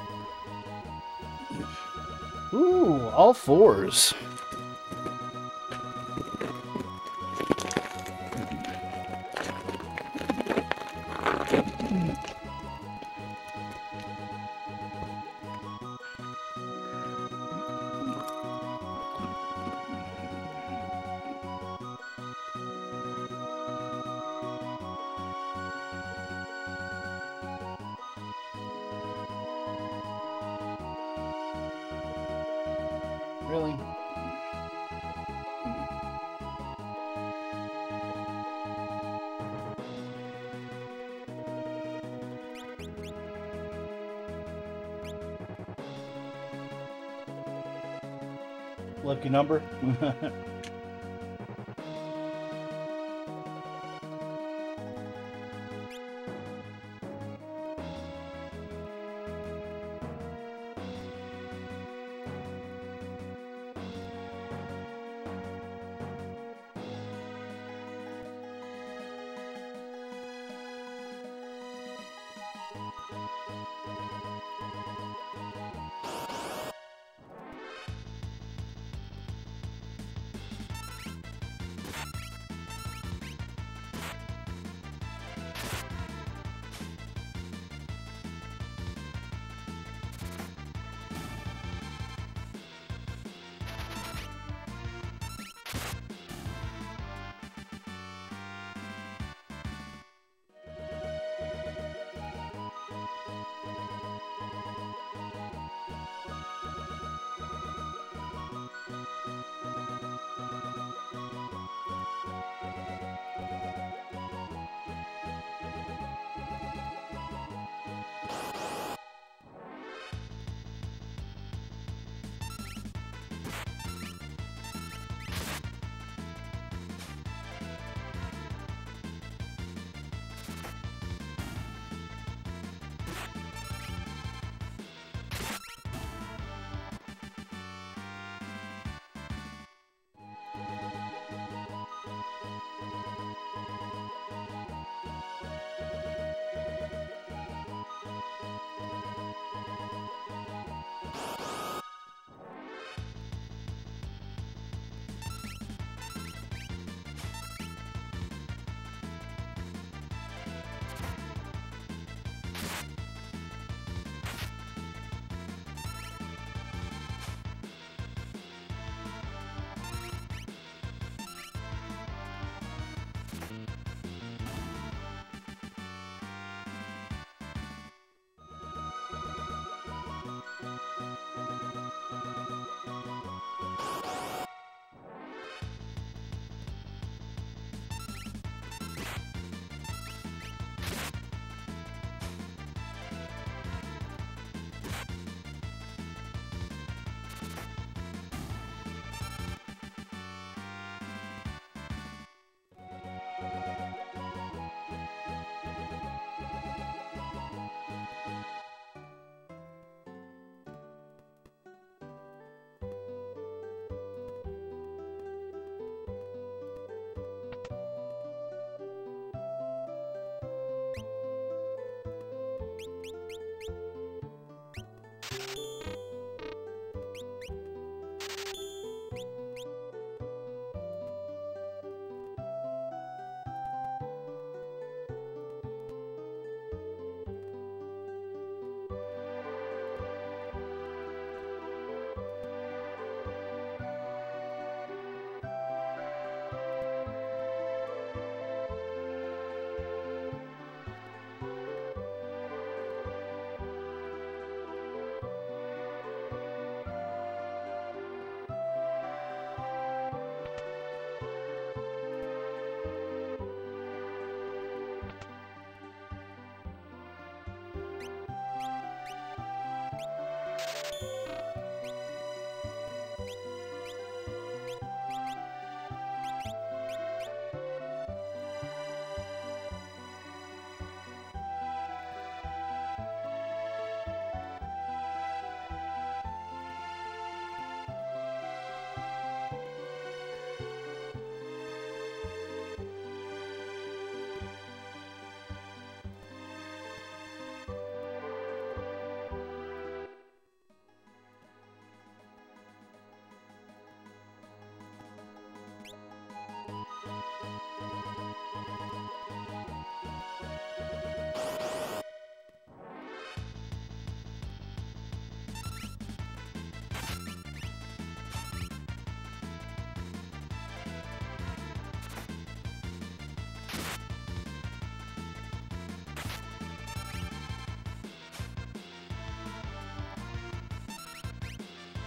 Ooh, all fours. Really? Lucky number?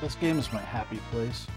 This game is my happy place.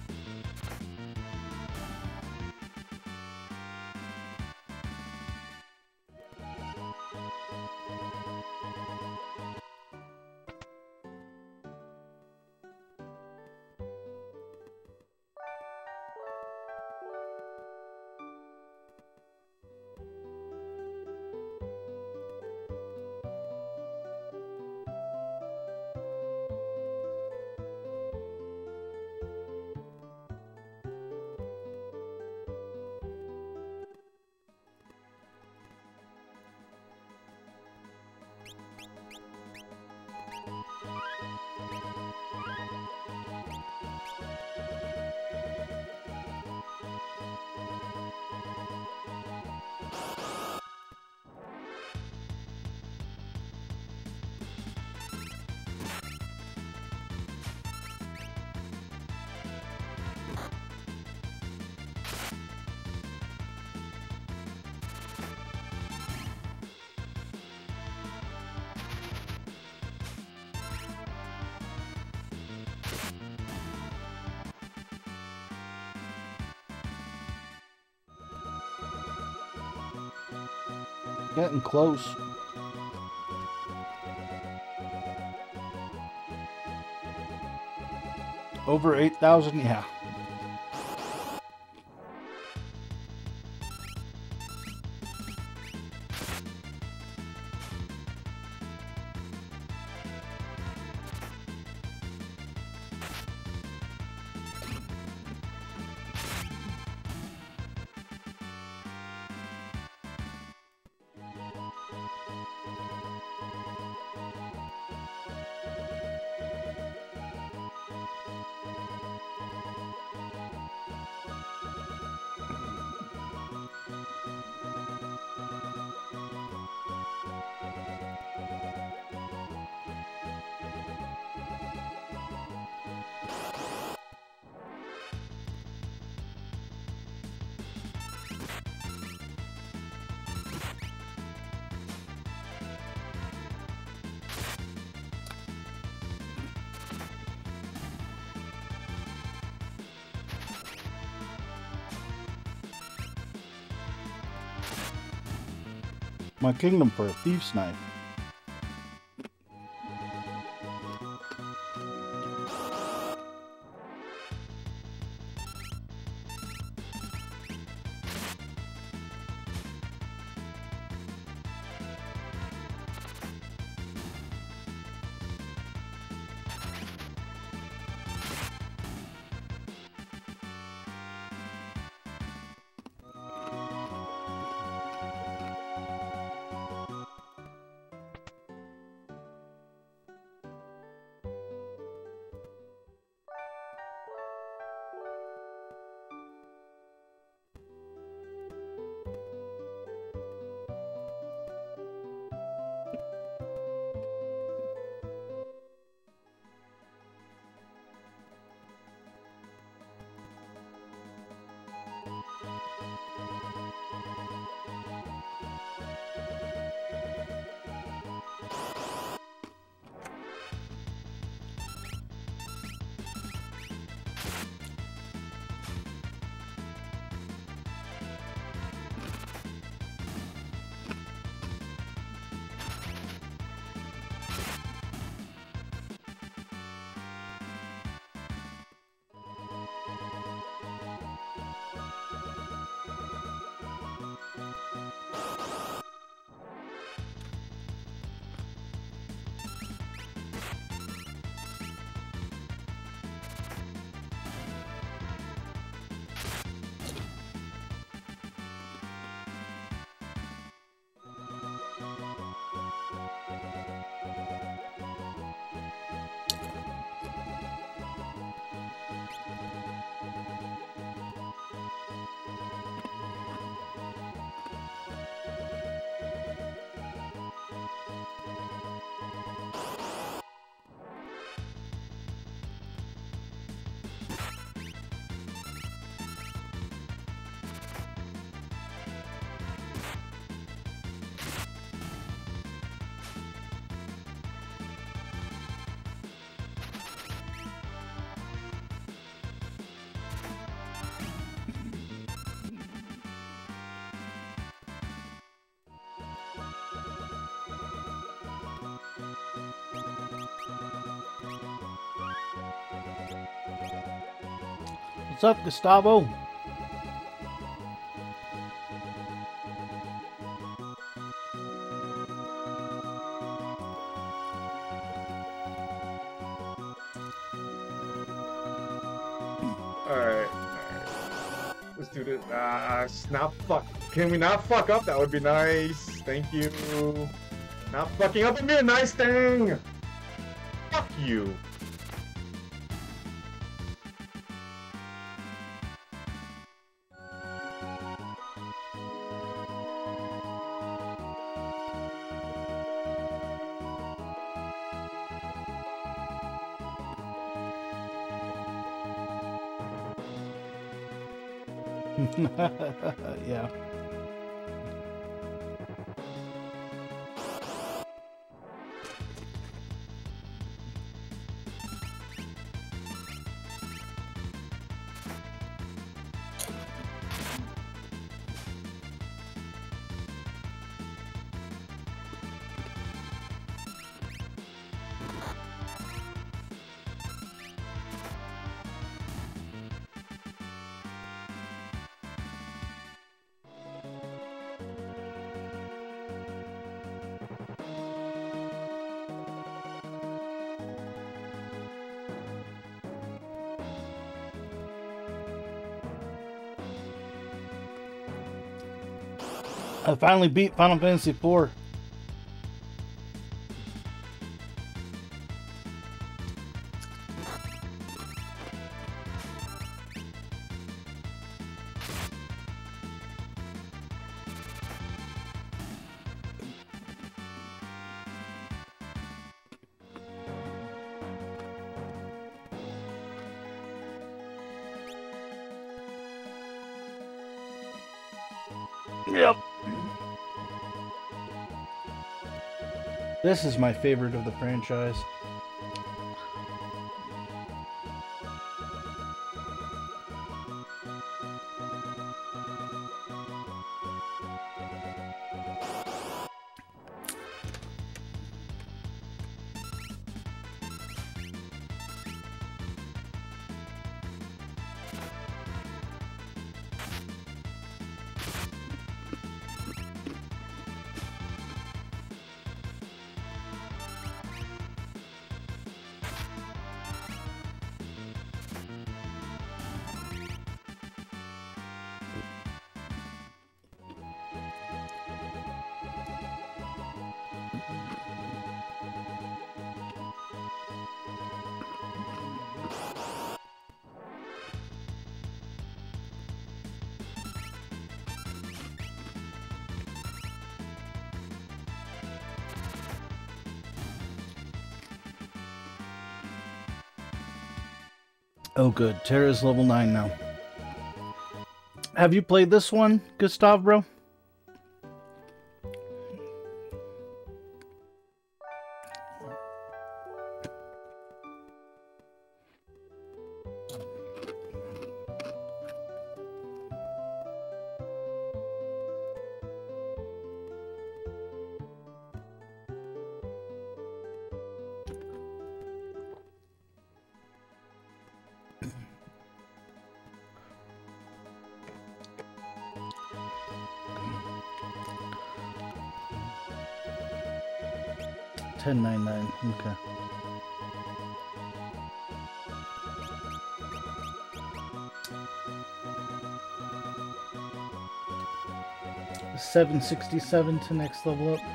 Getting close. Over eight thousand, yeah. My kingdom for a thief's knife. What's up, Gustavo? Alright. Let's do this. Ah, uh, not fuck. Can we not fuck up? That would be nice. Thank you. Not fucking up would be a nice thing. Fuck you. Yeah. I finally beat Final Fantasy four. Yep. This is my favorite of the franchise. Oh good, Terra's level nine now. Have you played this one, Gustav, bro? ten ninety-nine, okay. seven sixty-seven to next level up.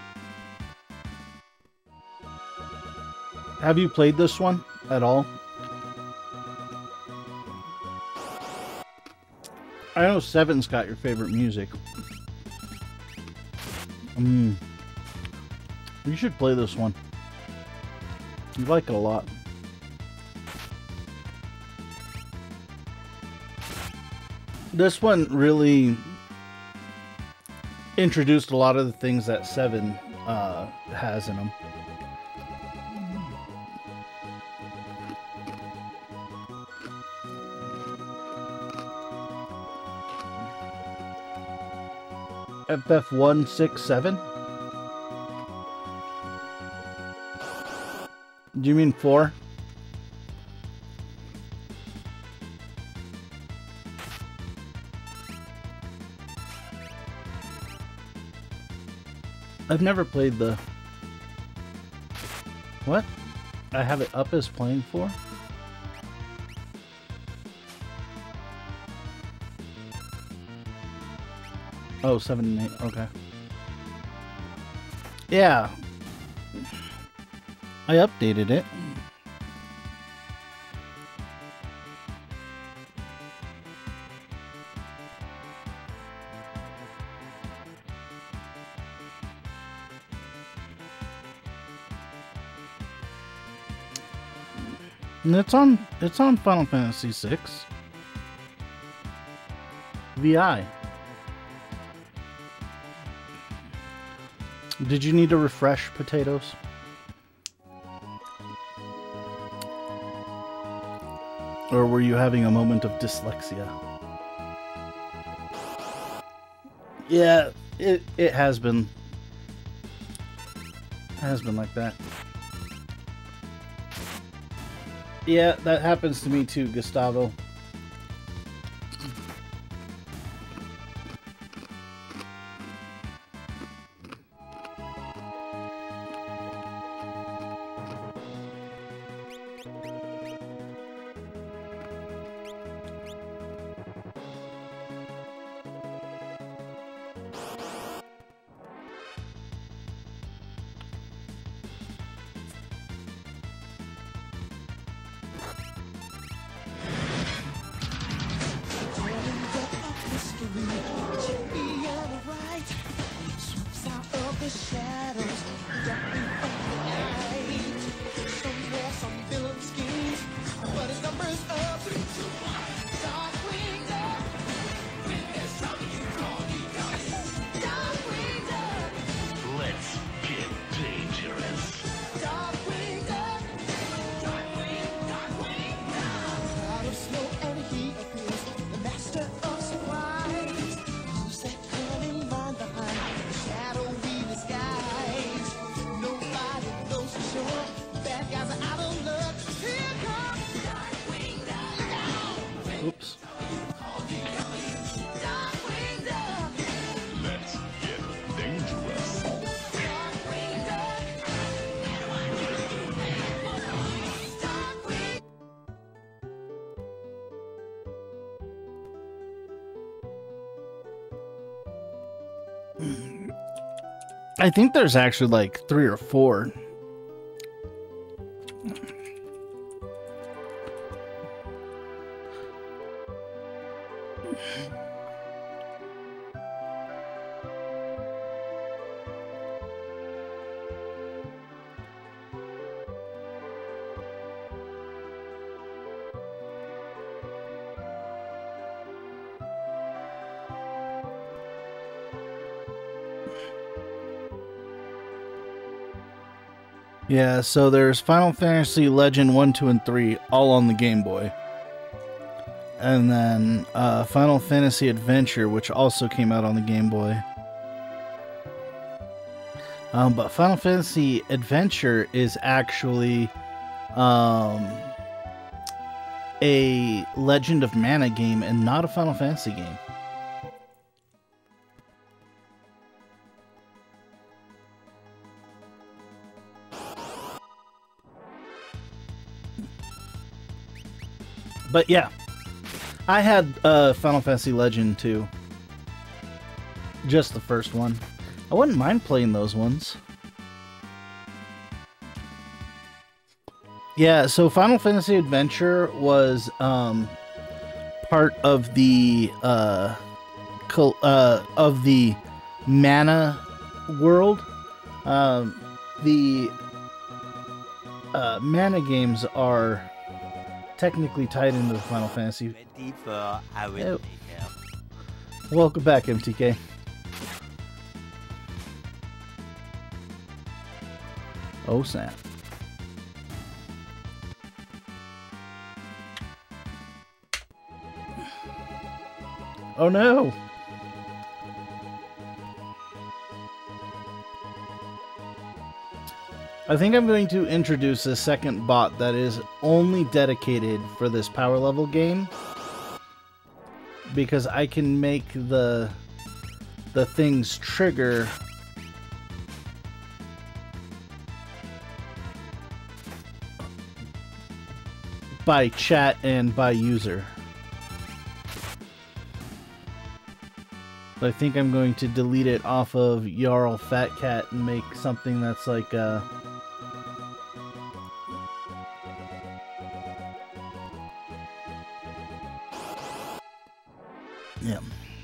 Have you played this one at all? I know seven's got your favorite music. Mm. You should play this one. You like it a lot. This one really introduced a lot of the things that seven uh, has in them. F F one six seven? Do you mean four? I've never played the... What? I have it up as playing for? Oh, seven and eight, okay. Yeah. I updated it. And it's on it's on Final Fantasy six. V I. Did you need to refresh, Potatoes? Or were you having a moment of dyslexia? Yeah, it it has been. It has been like that. Yeah, that happens to me too, Gustavo. Oops. Let's get dangerous. I think there's actually like three or four. Yeah, so there's Final Fantasy Legend one, two, and three, all on the Game Boy. And then uh, Final Fantasy Adventure, which also came out on the Game Boy. Um, but Final Fantasy Adventure is actually um, a Legend of Mana game and not a Final Fantasy game. But yeah, I had uh, Final Fantasy Legend too. Just the first one. I wouldn't mind playing those ones. Yeah, so Final Fantasy Adventure was um, part of the uh, col- uh of the mana world. Um, the uh, mana games are technically tied into the Final Fantasy. Oh. Welcome back, M T K. Oh snap. Oh no! I think I'm going to introduce a second bot that is only dedicated for this power level game, because I can make the the things trigger by chat and by user. I think I'm going to delete it off of Jarl Fat Cat and make something that's like uh yeah.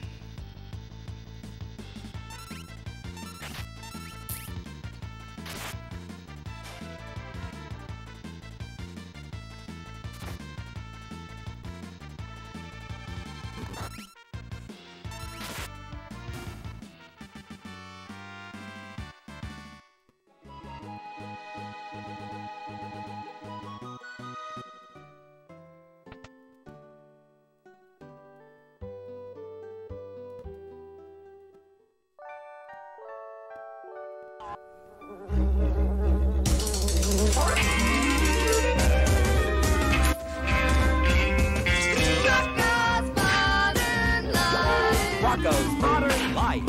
Rocco's Modern Life.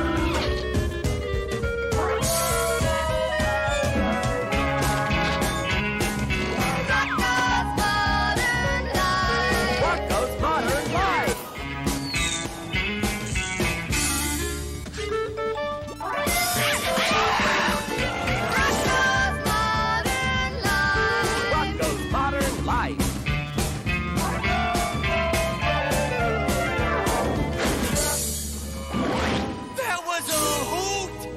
Rocco's Modern Life. Rocco's Modern Life. That was a hoot!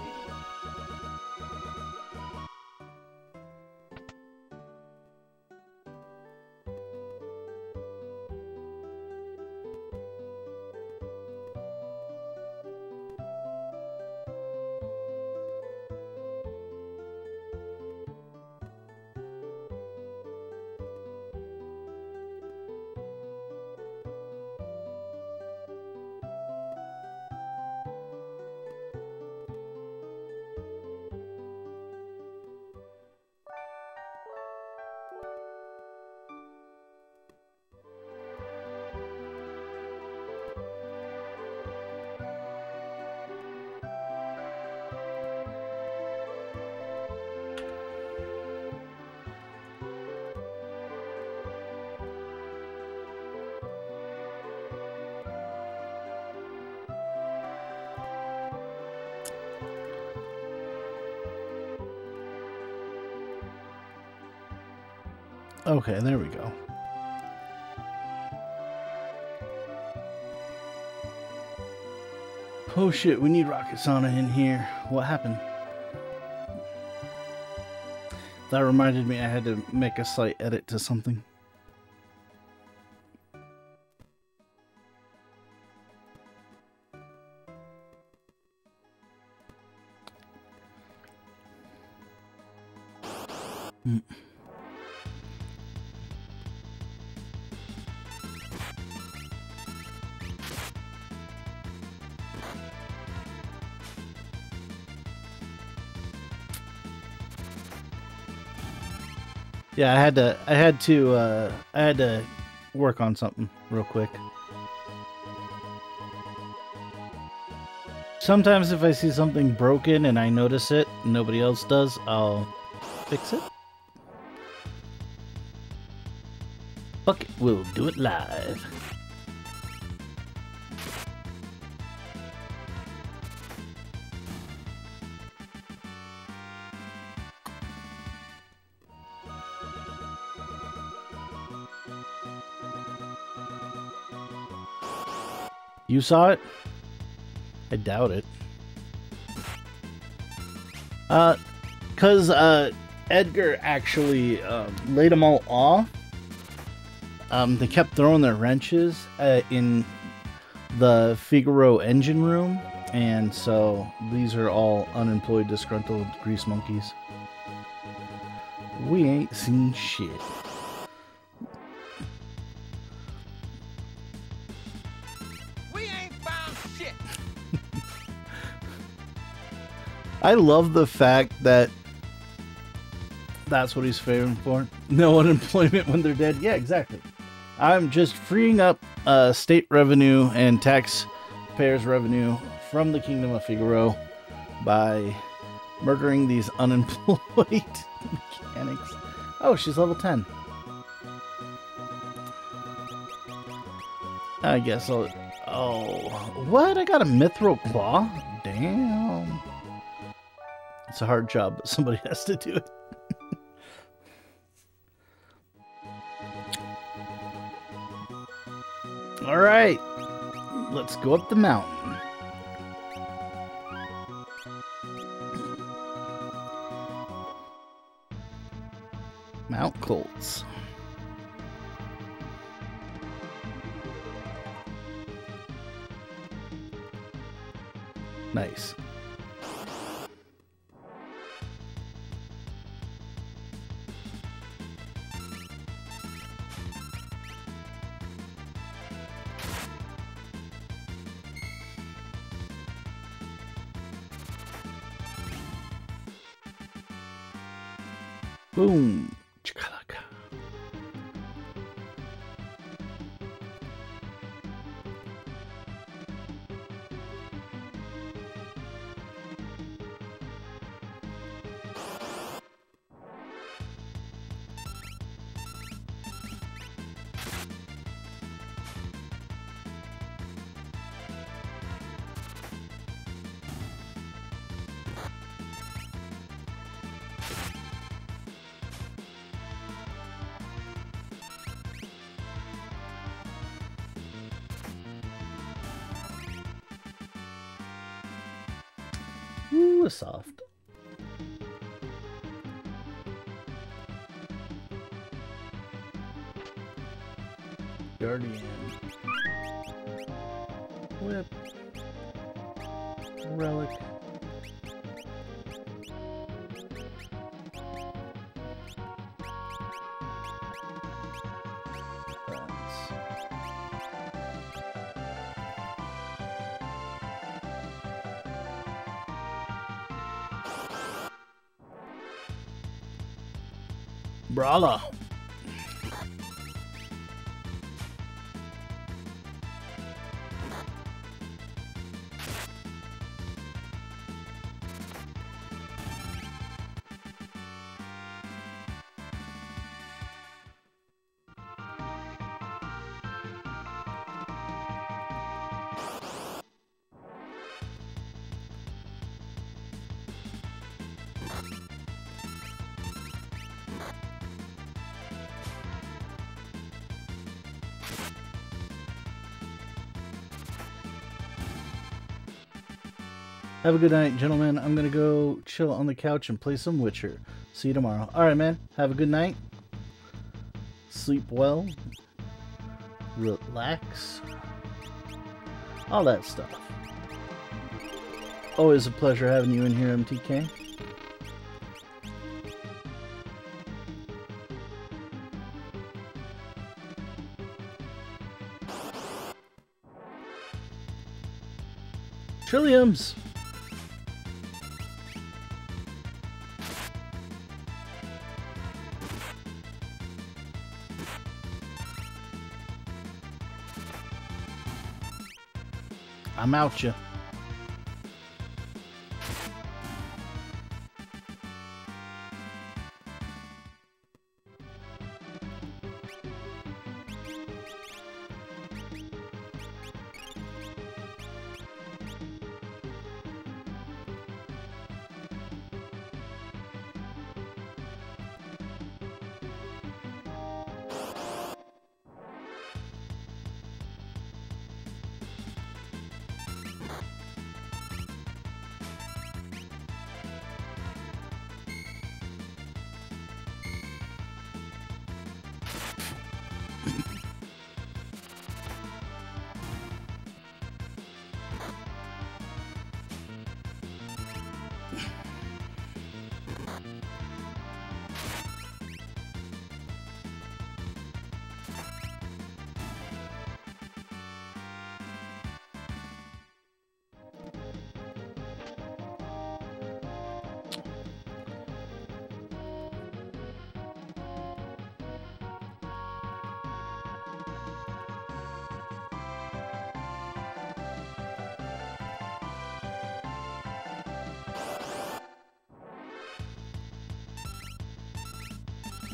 Okay, there we go. Oh shit, we need Rocket Sauna in here. What happened? That reminded me I had to make a slight edit to something. Mm. Yeah, I had to I had to uh I had to work on something real quick. Sometimes if I see something broken and I notice it and nobody else does, I'll fix it. Fuck it, we'll do it live. You saw it? I doubt it. Uh, cause uh, Edgar actually um, laid them all off. Um, they kept throwing their wrenches uh, in the Figaro engine room, and so these are all unemployed, disgruntled grease monkeys. We ain't seen shit. We ain't found shit. I love the fact that that's what he's favoring for. No unemployment when they're dead. Yeah, exactly. I'm just freeing up uh, state revenue and taxpayers' revenue from the Kingdom of Figaro by murdering these unemployed mechanics. Oh, she's level ten. I guess I'll... Oh, what? I got a Mithril Claw? Damn. It's a hard job, but somebody has to do it. All right, let's go up the mountain. Mount Colts. Nice. Boom. Chakalaka. Ooh, soft. Guardian. Whip. Relic. Brawler. Have a good night, gentlemen. I'm going to go chill on the couch and play some Witcher. See you tomorrow. Alright, man. Have a good night. Sleep well. Relax. All that stuff. Always a pleasure having you in here, M T K. Trilliums! I'm out ya.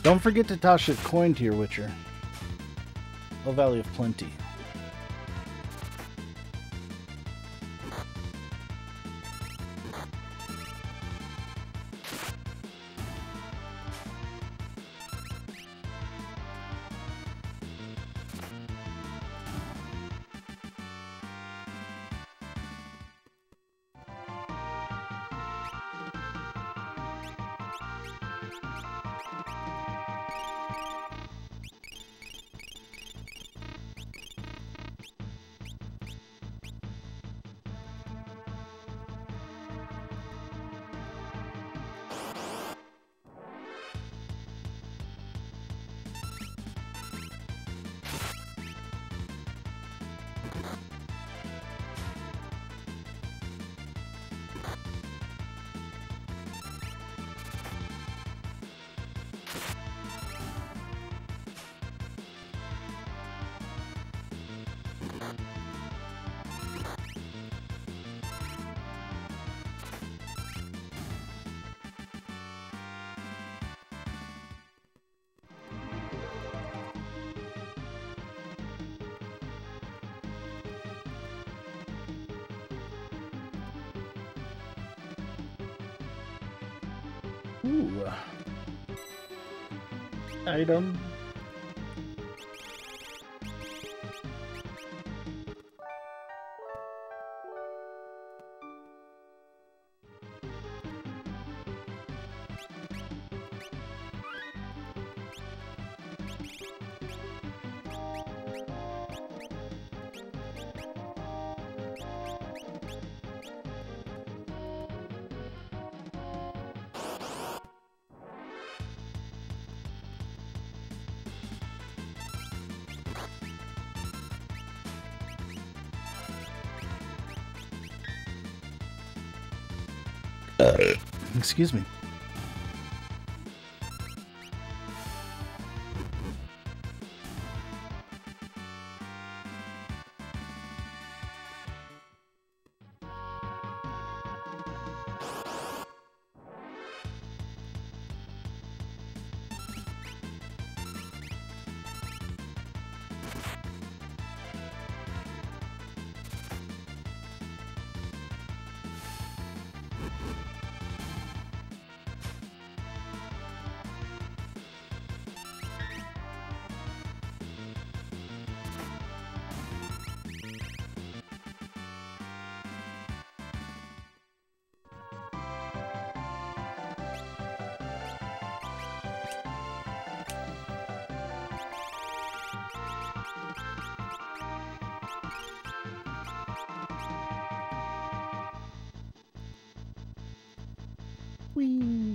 Don't forget to toss a coin to your Witcher. Oh, Valley of Plenty. Ooh. Item. Excuse me. Whee!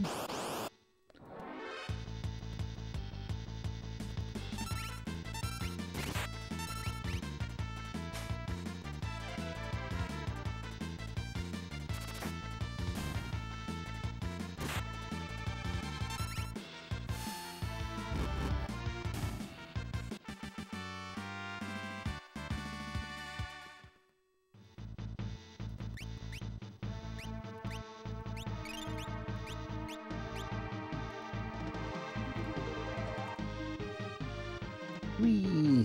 Whee!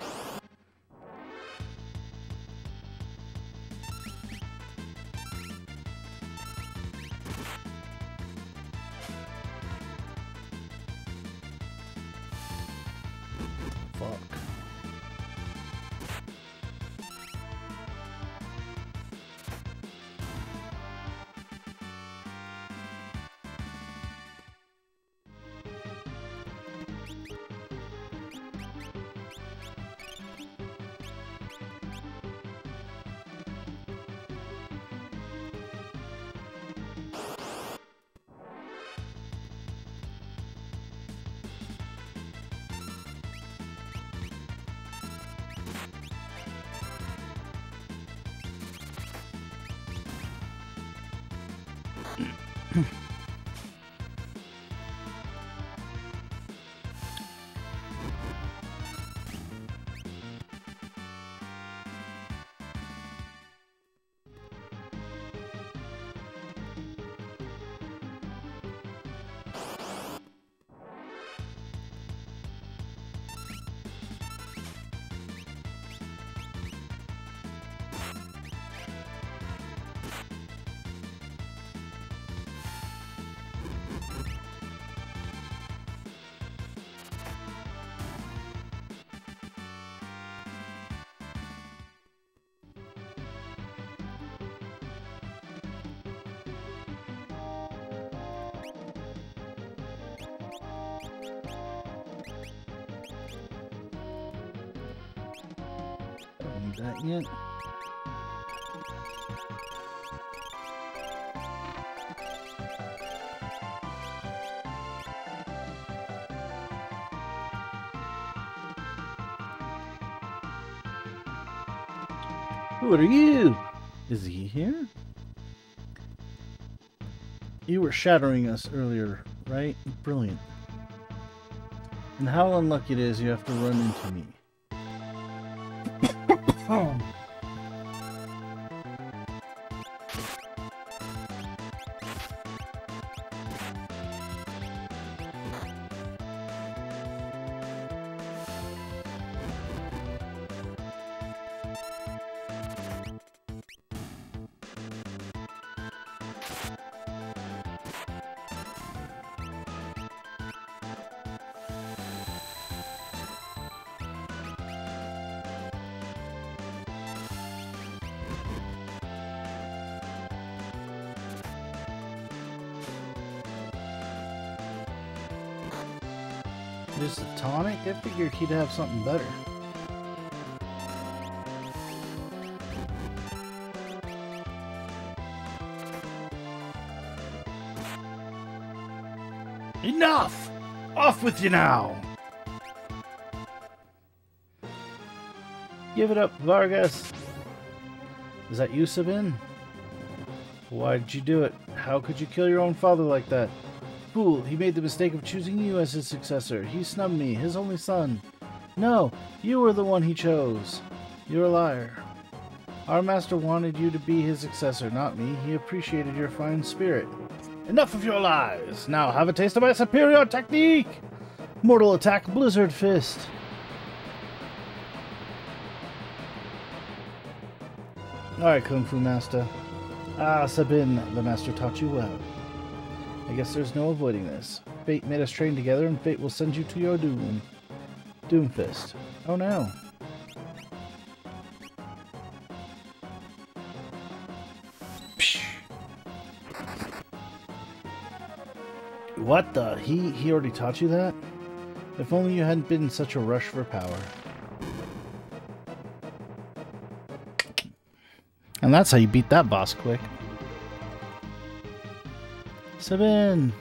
Fuck. need that yet. What are you? Is he here? You were shattering us earlier, right? Brilliant. And how unlucky it is you have to run into me. Oh. Just a tonic? I figured he'd have something better. Enough! Off with you now! Give it up, Vargas. Is that you, Sabin? Why did you do it? How could you kill your own father like that? Fool, he made the mistake of choosing you as his successor. He snubbed me, his only son. No, you were the one he chose. You're a liar. Our master wanted you to be his successor, not me. He appreciated your fine spirit. Enough of your lies! Now have a taste of my superior technique! Mortal Attack Blizzard Fist. Alright, Kung Fu Master. Ah, Sabin, the master taught you well. I guess there's no avoiding this. Fate made us train together, and fate will send you to your doom. Doomfist. Oh no. Psh. What the? He, he already taught you that? If only you hadn't been in such a rush for power. And that's how you beat that boss quick. Sabin!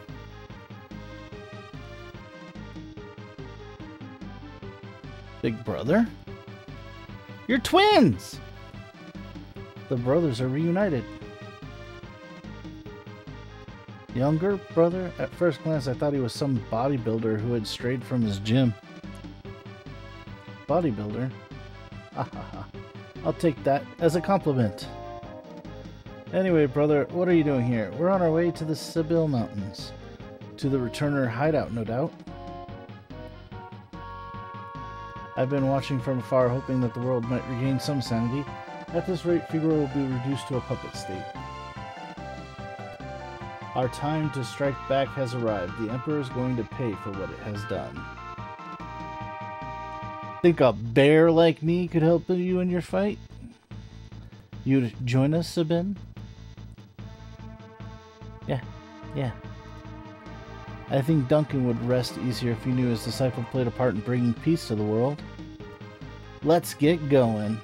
Big brother? You're twins! The brothers are reunited. Younger brother? At first glance I thought he was some bodybuilder who had strayed from his gym. Bodybuilder? I'll take that as a compliment. Anyway, brother, what are you doing here? We're on our way to the Sibyl Mountains. To the returner hideout, no doubt. I've been watching from afar, hoping that the world might regain some sanity. At this rate, Figaro will be reduced to a puppet state. Our time to strike back has arrived. The Emperor is going to pay for what it has done. Think a bear like me could help you in your fight? You'd join us, Sabin? Yeah, yeah. I think Duncan would rest easier if he knew his disciple played a part in bringing peace to the world. Let's get going.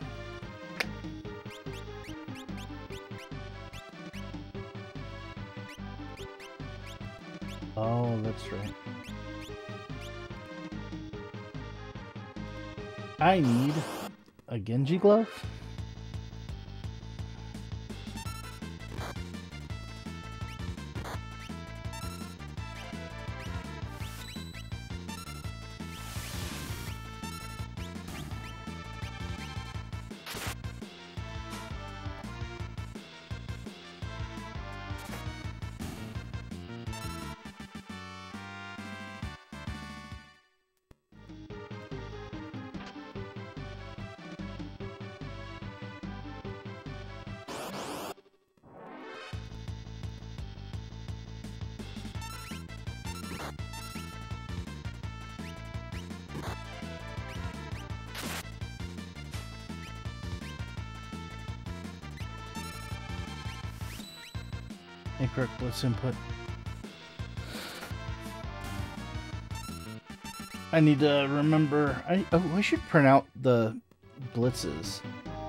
Oh, that's right. I need a Genji glove? Incorrect blitz input. I need to remember. I oh, I should print out the blitzes.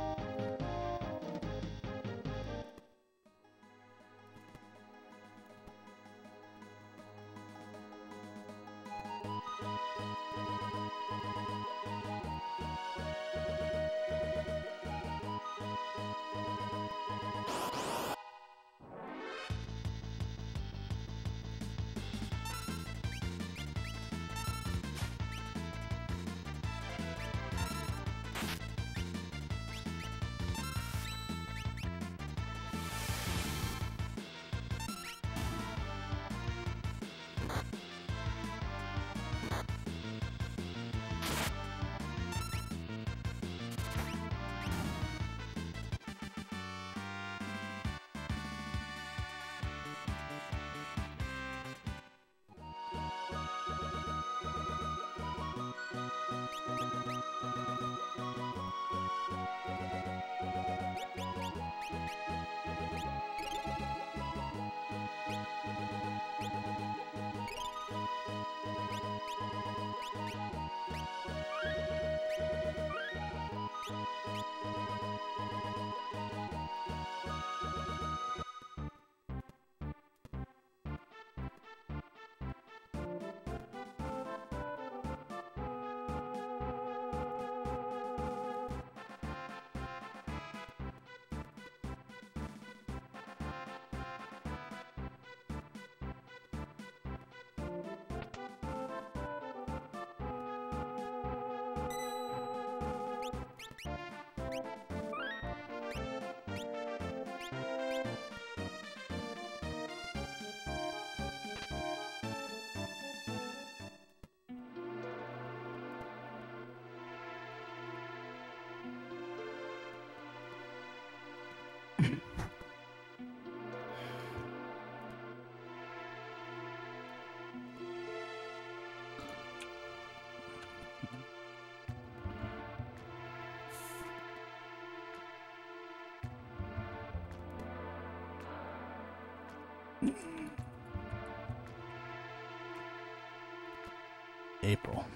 April.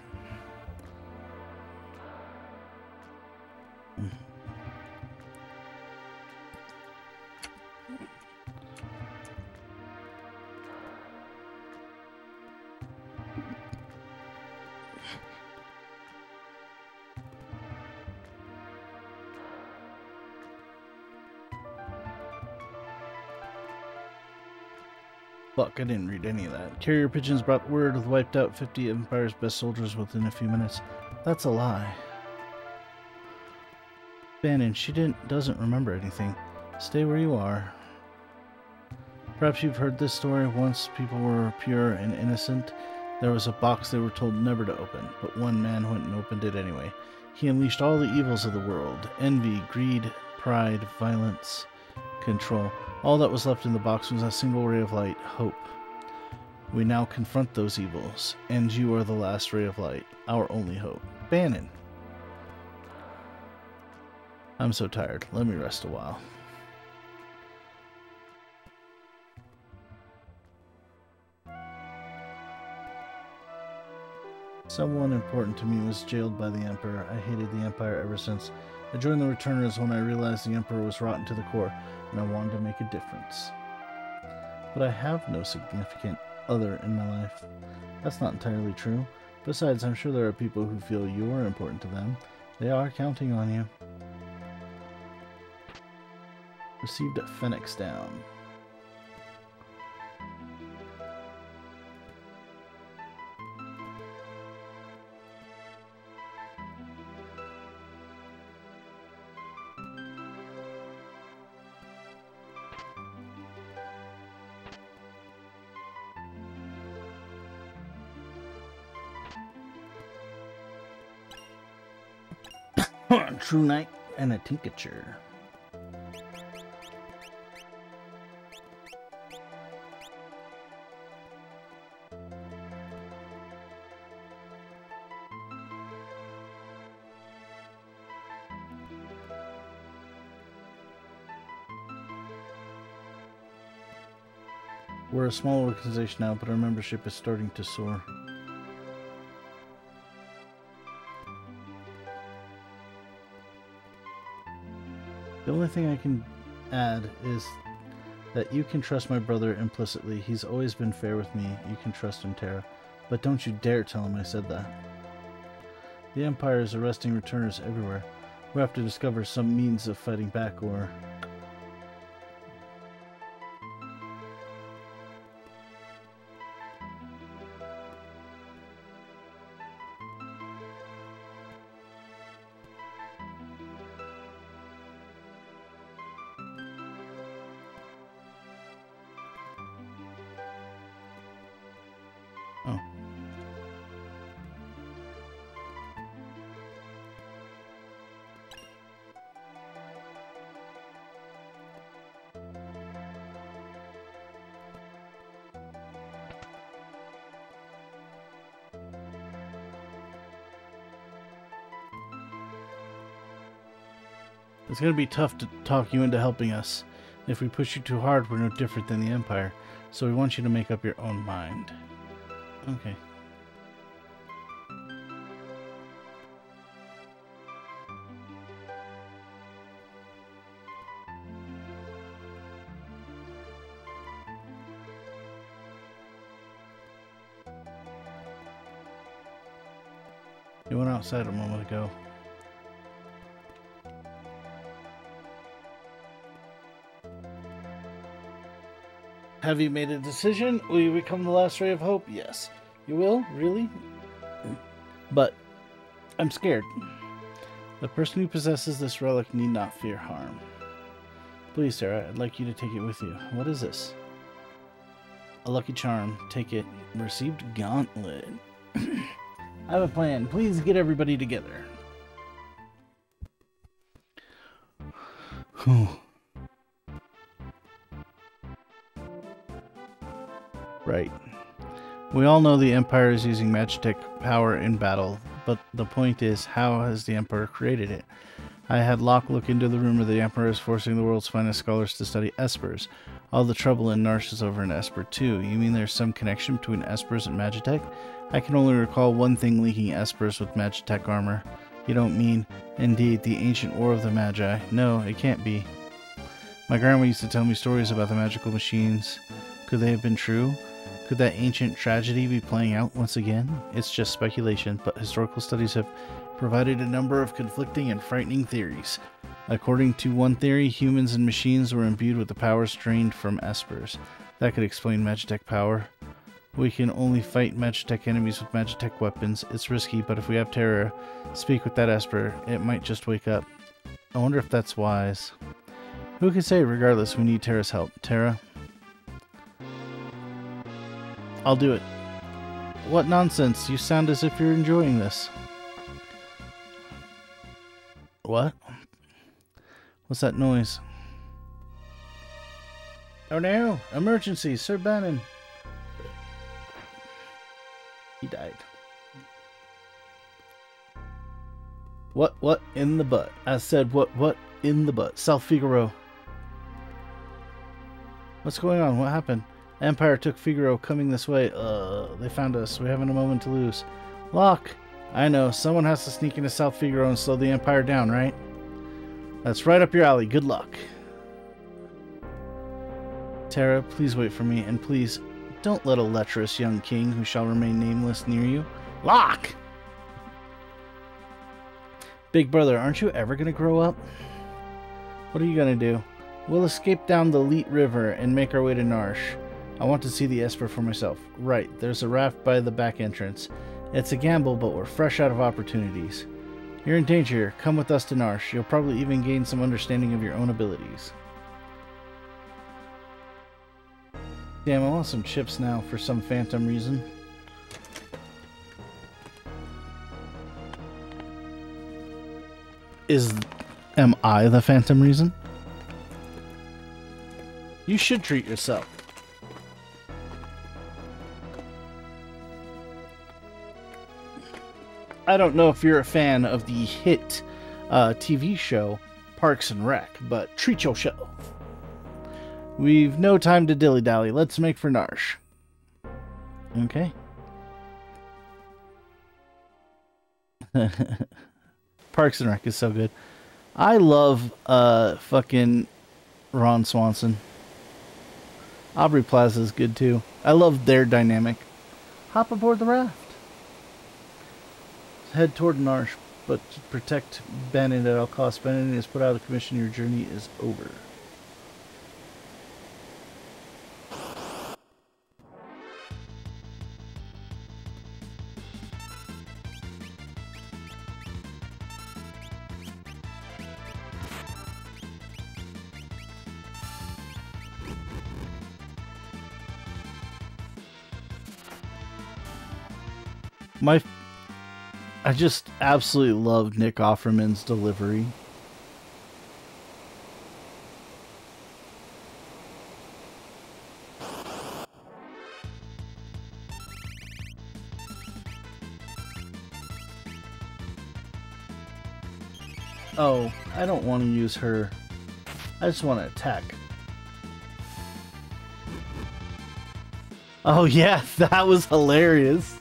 Fuck, I didn't read any of that. Carrier pigeons brought word of wiped out fifty Empire's best soldiers within a few minutes. That's a lie. Bannon, she didn't doesn't remember anything. Stay where you are. Perhaps you've heard this story. Once people were pure and innocent. There was a box they were told never to open, but one man went and opened it anyway. He unleashed all the evils of the world. Envy, greed, pride, violence, control. All that was left in the box was a single ray of light, hope. We now confront those evils, and you are the last ray of light, our only hope. Bannon! I'm so tired. Let me rest a while. Someone important to me was jailed by the Emperor. I hated the Empire ever since. I joined the Returners when I realized the Emperor was rotten to the core, and I wanted to make a difference. But I have no significant other in my life. That's not entirely true. Besides, I'm sure there are people who feel you are important to them. They are counting on you. Received at Phoenix Down. True Knight and a Tincture. We're a small organization now, but our membership is starting to soar. The only thing I can add is that you can trust my brother implicitly. He's always been fair with me. You can trust him, Terra. But don't you dare tell him I said that. The Empire is arresting returners everywhere. We have to discover some means of fighting back, or... It's going to be tough to talk you into helping us. If we push you too hard, we're no different than the Empire. So we want you to make up your own mind. Okay. You went outside a moment ago. Have you made a decision? Will you become the last ray of hope? Yes. You will? Really? But I'm scared. The person who possesses this relic need not fear harm. Please, Sarah, I'd like you to take it with you. What is this? A lucky charm. Take it. Received gauntlet. I have a plan. Please get everybody together. Right. We all know the Empire is using Magitech power in battle, but the point is, how has the Emperor created it? I had Locke look into the rumor that the Emperor is forcing the world's finest scholars to study espers. All the trouble in Narshe is over in Esper too. You mean there's some connection between espers and Magitech? I can only recall one thing linking espers with Magitech armor. You don't mean, indeed, the ancient war of the Magi? No, it can't be. My grandma used to tell me stories about the magical machines. Could they have been true? Could that ancient tragedy be playing out once again? It's just speculation, but historical studies have provided a number of conflicting and frightening theories. According to one theory, humans and machines were imbued with the powers drained from espers. That could explain Magitech power. We can only fight Magitech enemies with Magitech weapons. It's risky, but if we have Terra speak with that esper, it might just wake up. I wonder if that's wise. Who can say? Regardless, we need Terra's help. Terra? I'll do it. What nonsense. You sound as if you're enjoying this. What? What's that noise? Oh no! Emergency! Sir Bannon! He died. What, what in the butt? I said what, what in the butt? South Figaro. What's going on? What happened? Empire took Figaro coming this way. Uh, they found us. We haven't a moment to lose. Locke! I know. Someone has to sneak into South Figaro and slow the Empire down, right? That's right up your alley. Good luck. Terra, please wait for me, and please don't let a lecherous young king who shall remain nameless near you. Locke! Big brother, aren't you ever going to grow up? What are you going to do? We'll escape down the Leet River and make our way to Narshe. I want to see the Esper for myself. Right, there's a raft by the back entrance. It's a gamble, but we're fresh out of opportunities. You're in danger. Come with us to Narshe. You'll probably even gain some understanding of your own abilities. Damn, I want some chips now for some phantom reason. Is... am I the phantom reason? You should treat yourself. I don't know if you're a fan of the hit uh, T V show Parks and Rec, but treat yourself. We've no time to dilly-dally. Let's make for Narshe. Okay. Parks and Rec is so good. I love uh, fucking Ron Swanson. Aubrey Plaza is good too. I love their dynamic. Hop aboard the raft. Head toward Narshe, but to protect Bannon at all costs. Bannon is put out of commission. Your journey is over. My, I just absolutely love Nick Offerman's delivery. Oh, I don't want to use her. I just want to attack. Oh yeah, that was hilarious.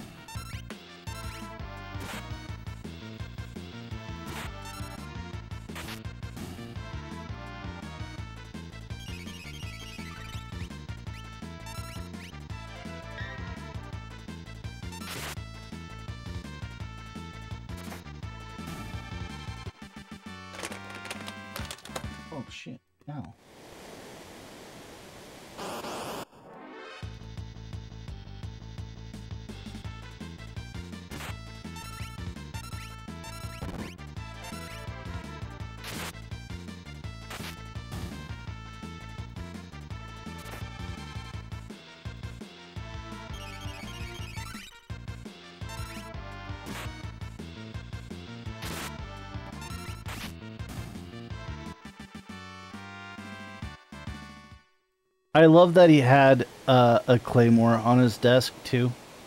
Oh shit, no. I love that he had uh, a claymore on his desk too.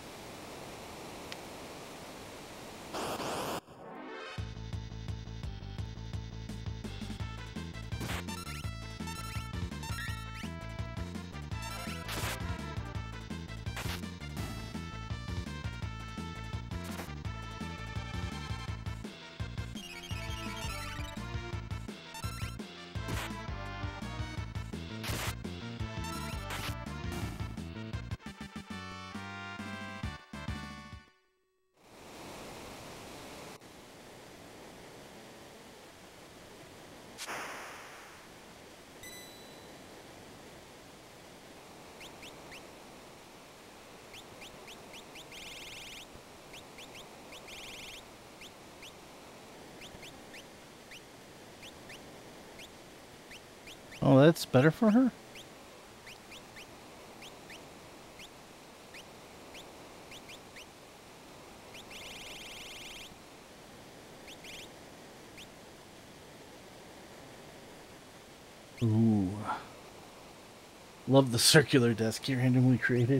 Oh, that's better for her? Ooh. Love the circular desk you randomly created.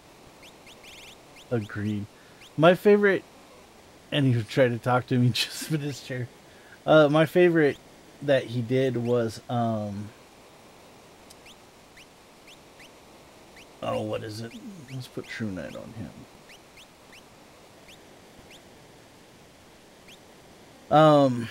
Agreed. My favorite, and he tried to talk to me just with his chair. Uh, my favorite that he did was, um... oh, what is it? Let's put True Knight on him. Um...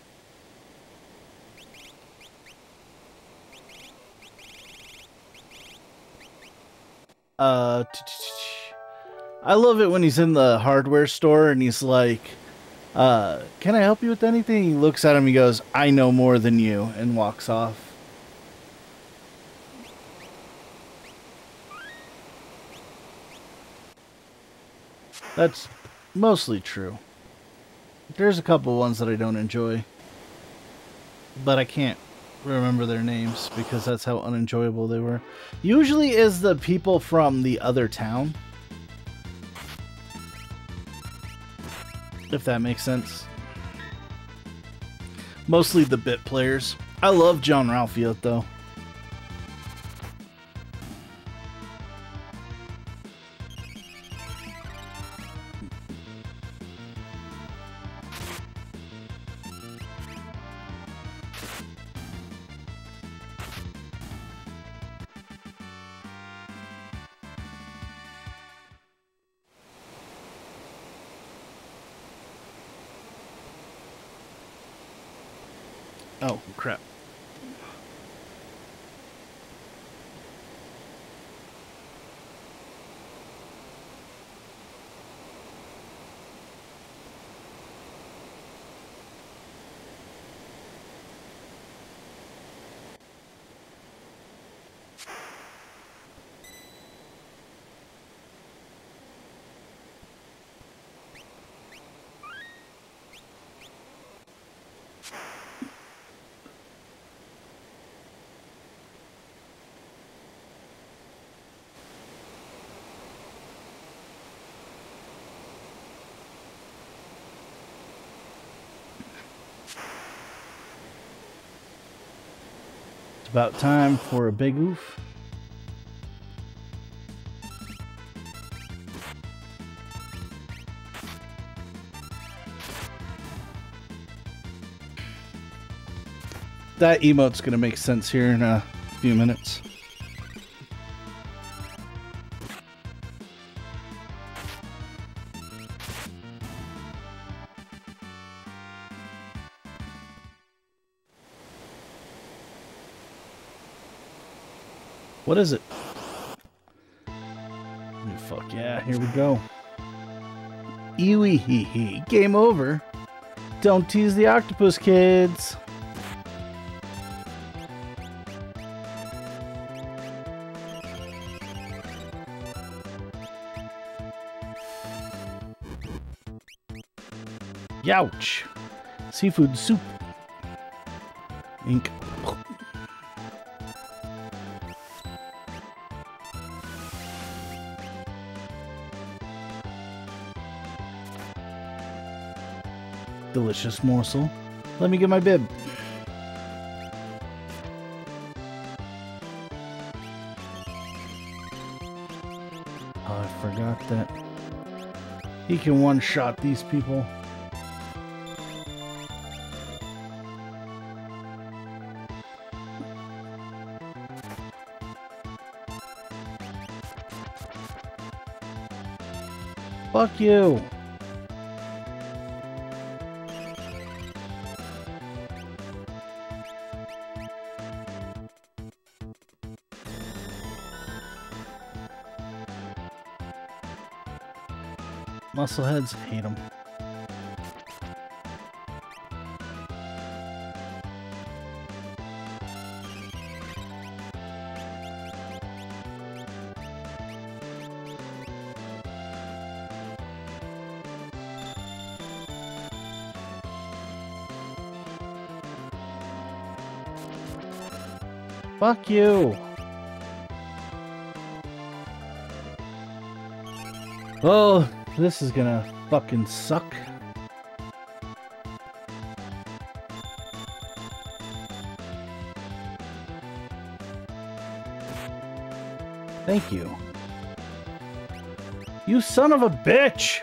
Uh, I love it when he's in the hardware store and he's like, uh, can I help you with anything? He looks at him, he goes, I know more than you, and walks off. That's mostly true. There's a couple ones that I don't enjoy, but I can't remember their names because that's how unenjoyable they were. Usually is the people from the other town, if that makes sense. Mostly the bit players. I love John Ralphio though. Oh, crap. It's about time for a big oof. That emote's gonna make sense here in a few minutes. What is it? Oh, fuck yeah, here we go. Eewee hee hee. Game over. Don't tease the octopus, kids. Youch. Seafood soup. Ink. Delicious morsel. Let me get my bib. forgot that he can one-shot these people. Fuck you. Muscleheads hate them. Fuck you. Oh, this is gonna fucking suck. Thank you. You son of a bitch!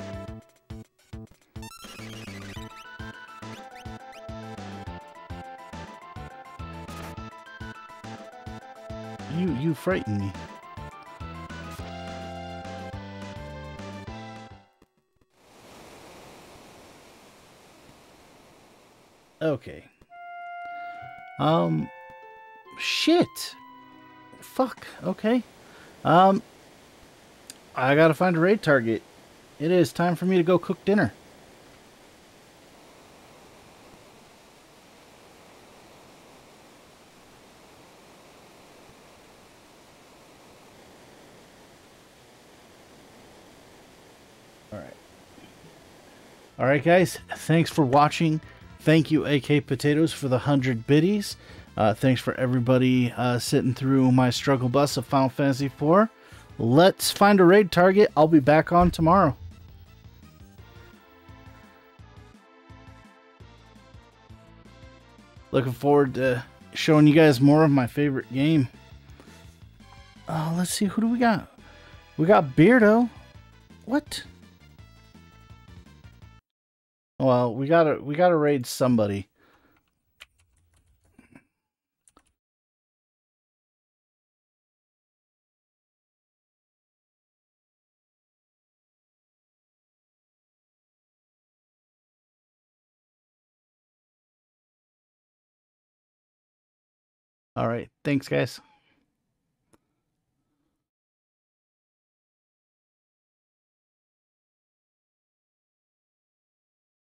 You, you frighten me. Okay. Um, shit. Fuck. Okay. Um, I gotta find a raid target. It is time for me to go cook dinner. Alright. Alright, guys. Thanks for watching. Thank you, A K Potatoes, for the one hundred biddies. Uh, thanks for everybody uh, sitting through my struggle bus of Final Fantasy four. Let's find a raid target. I'll be back on tomorrow. Looking forward to showing you guys more of my favorite game. Uh, let's see, who do we got? We got Beardo. What? Well, we gotta we gotta raid somebody. All right, thanks, guys.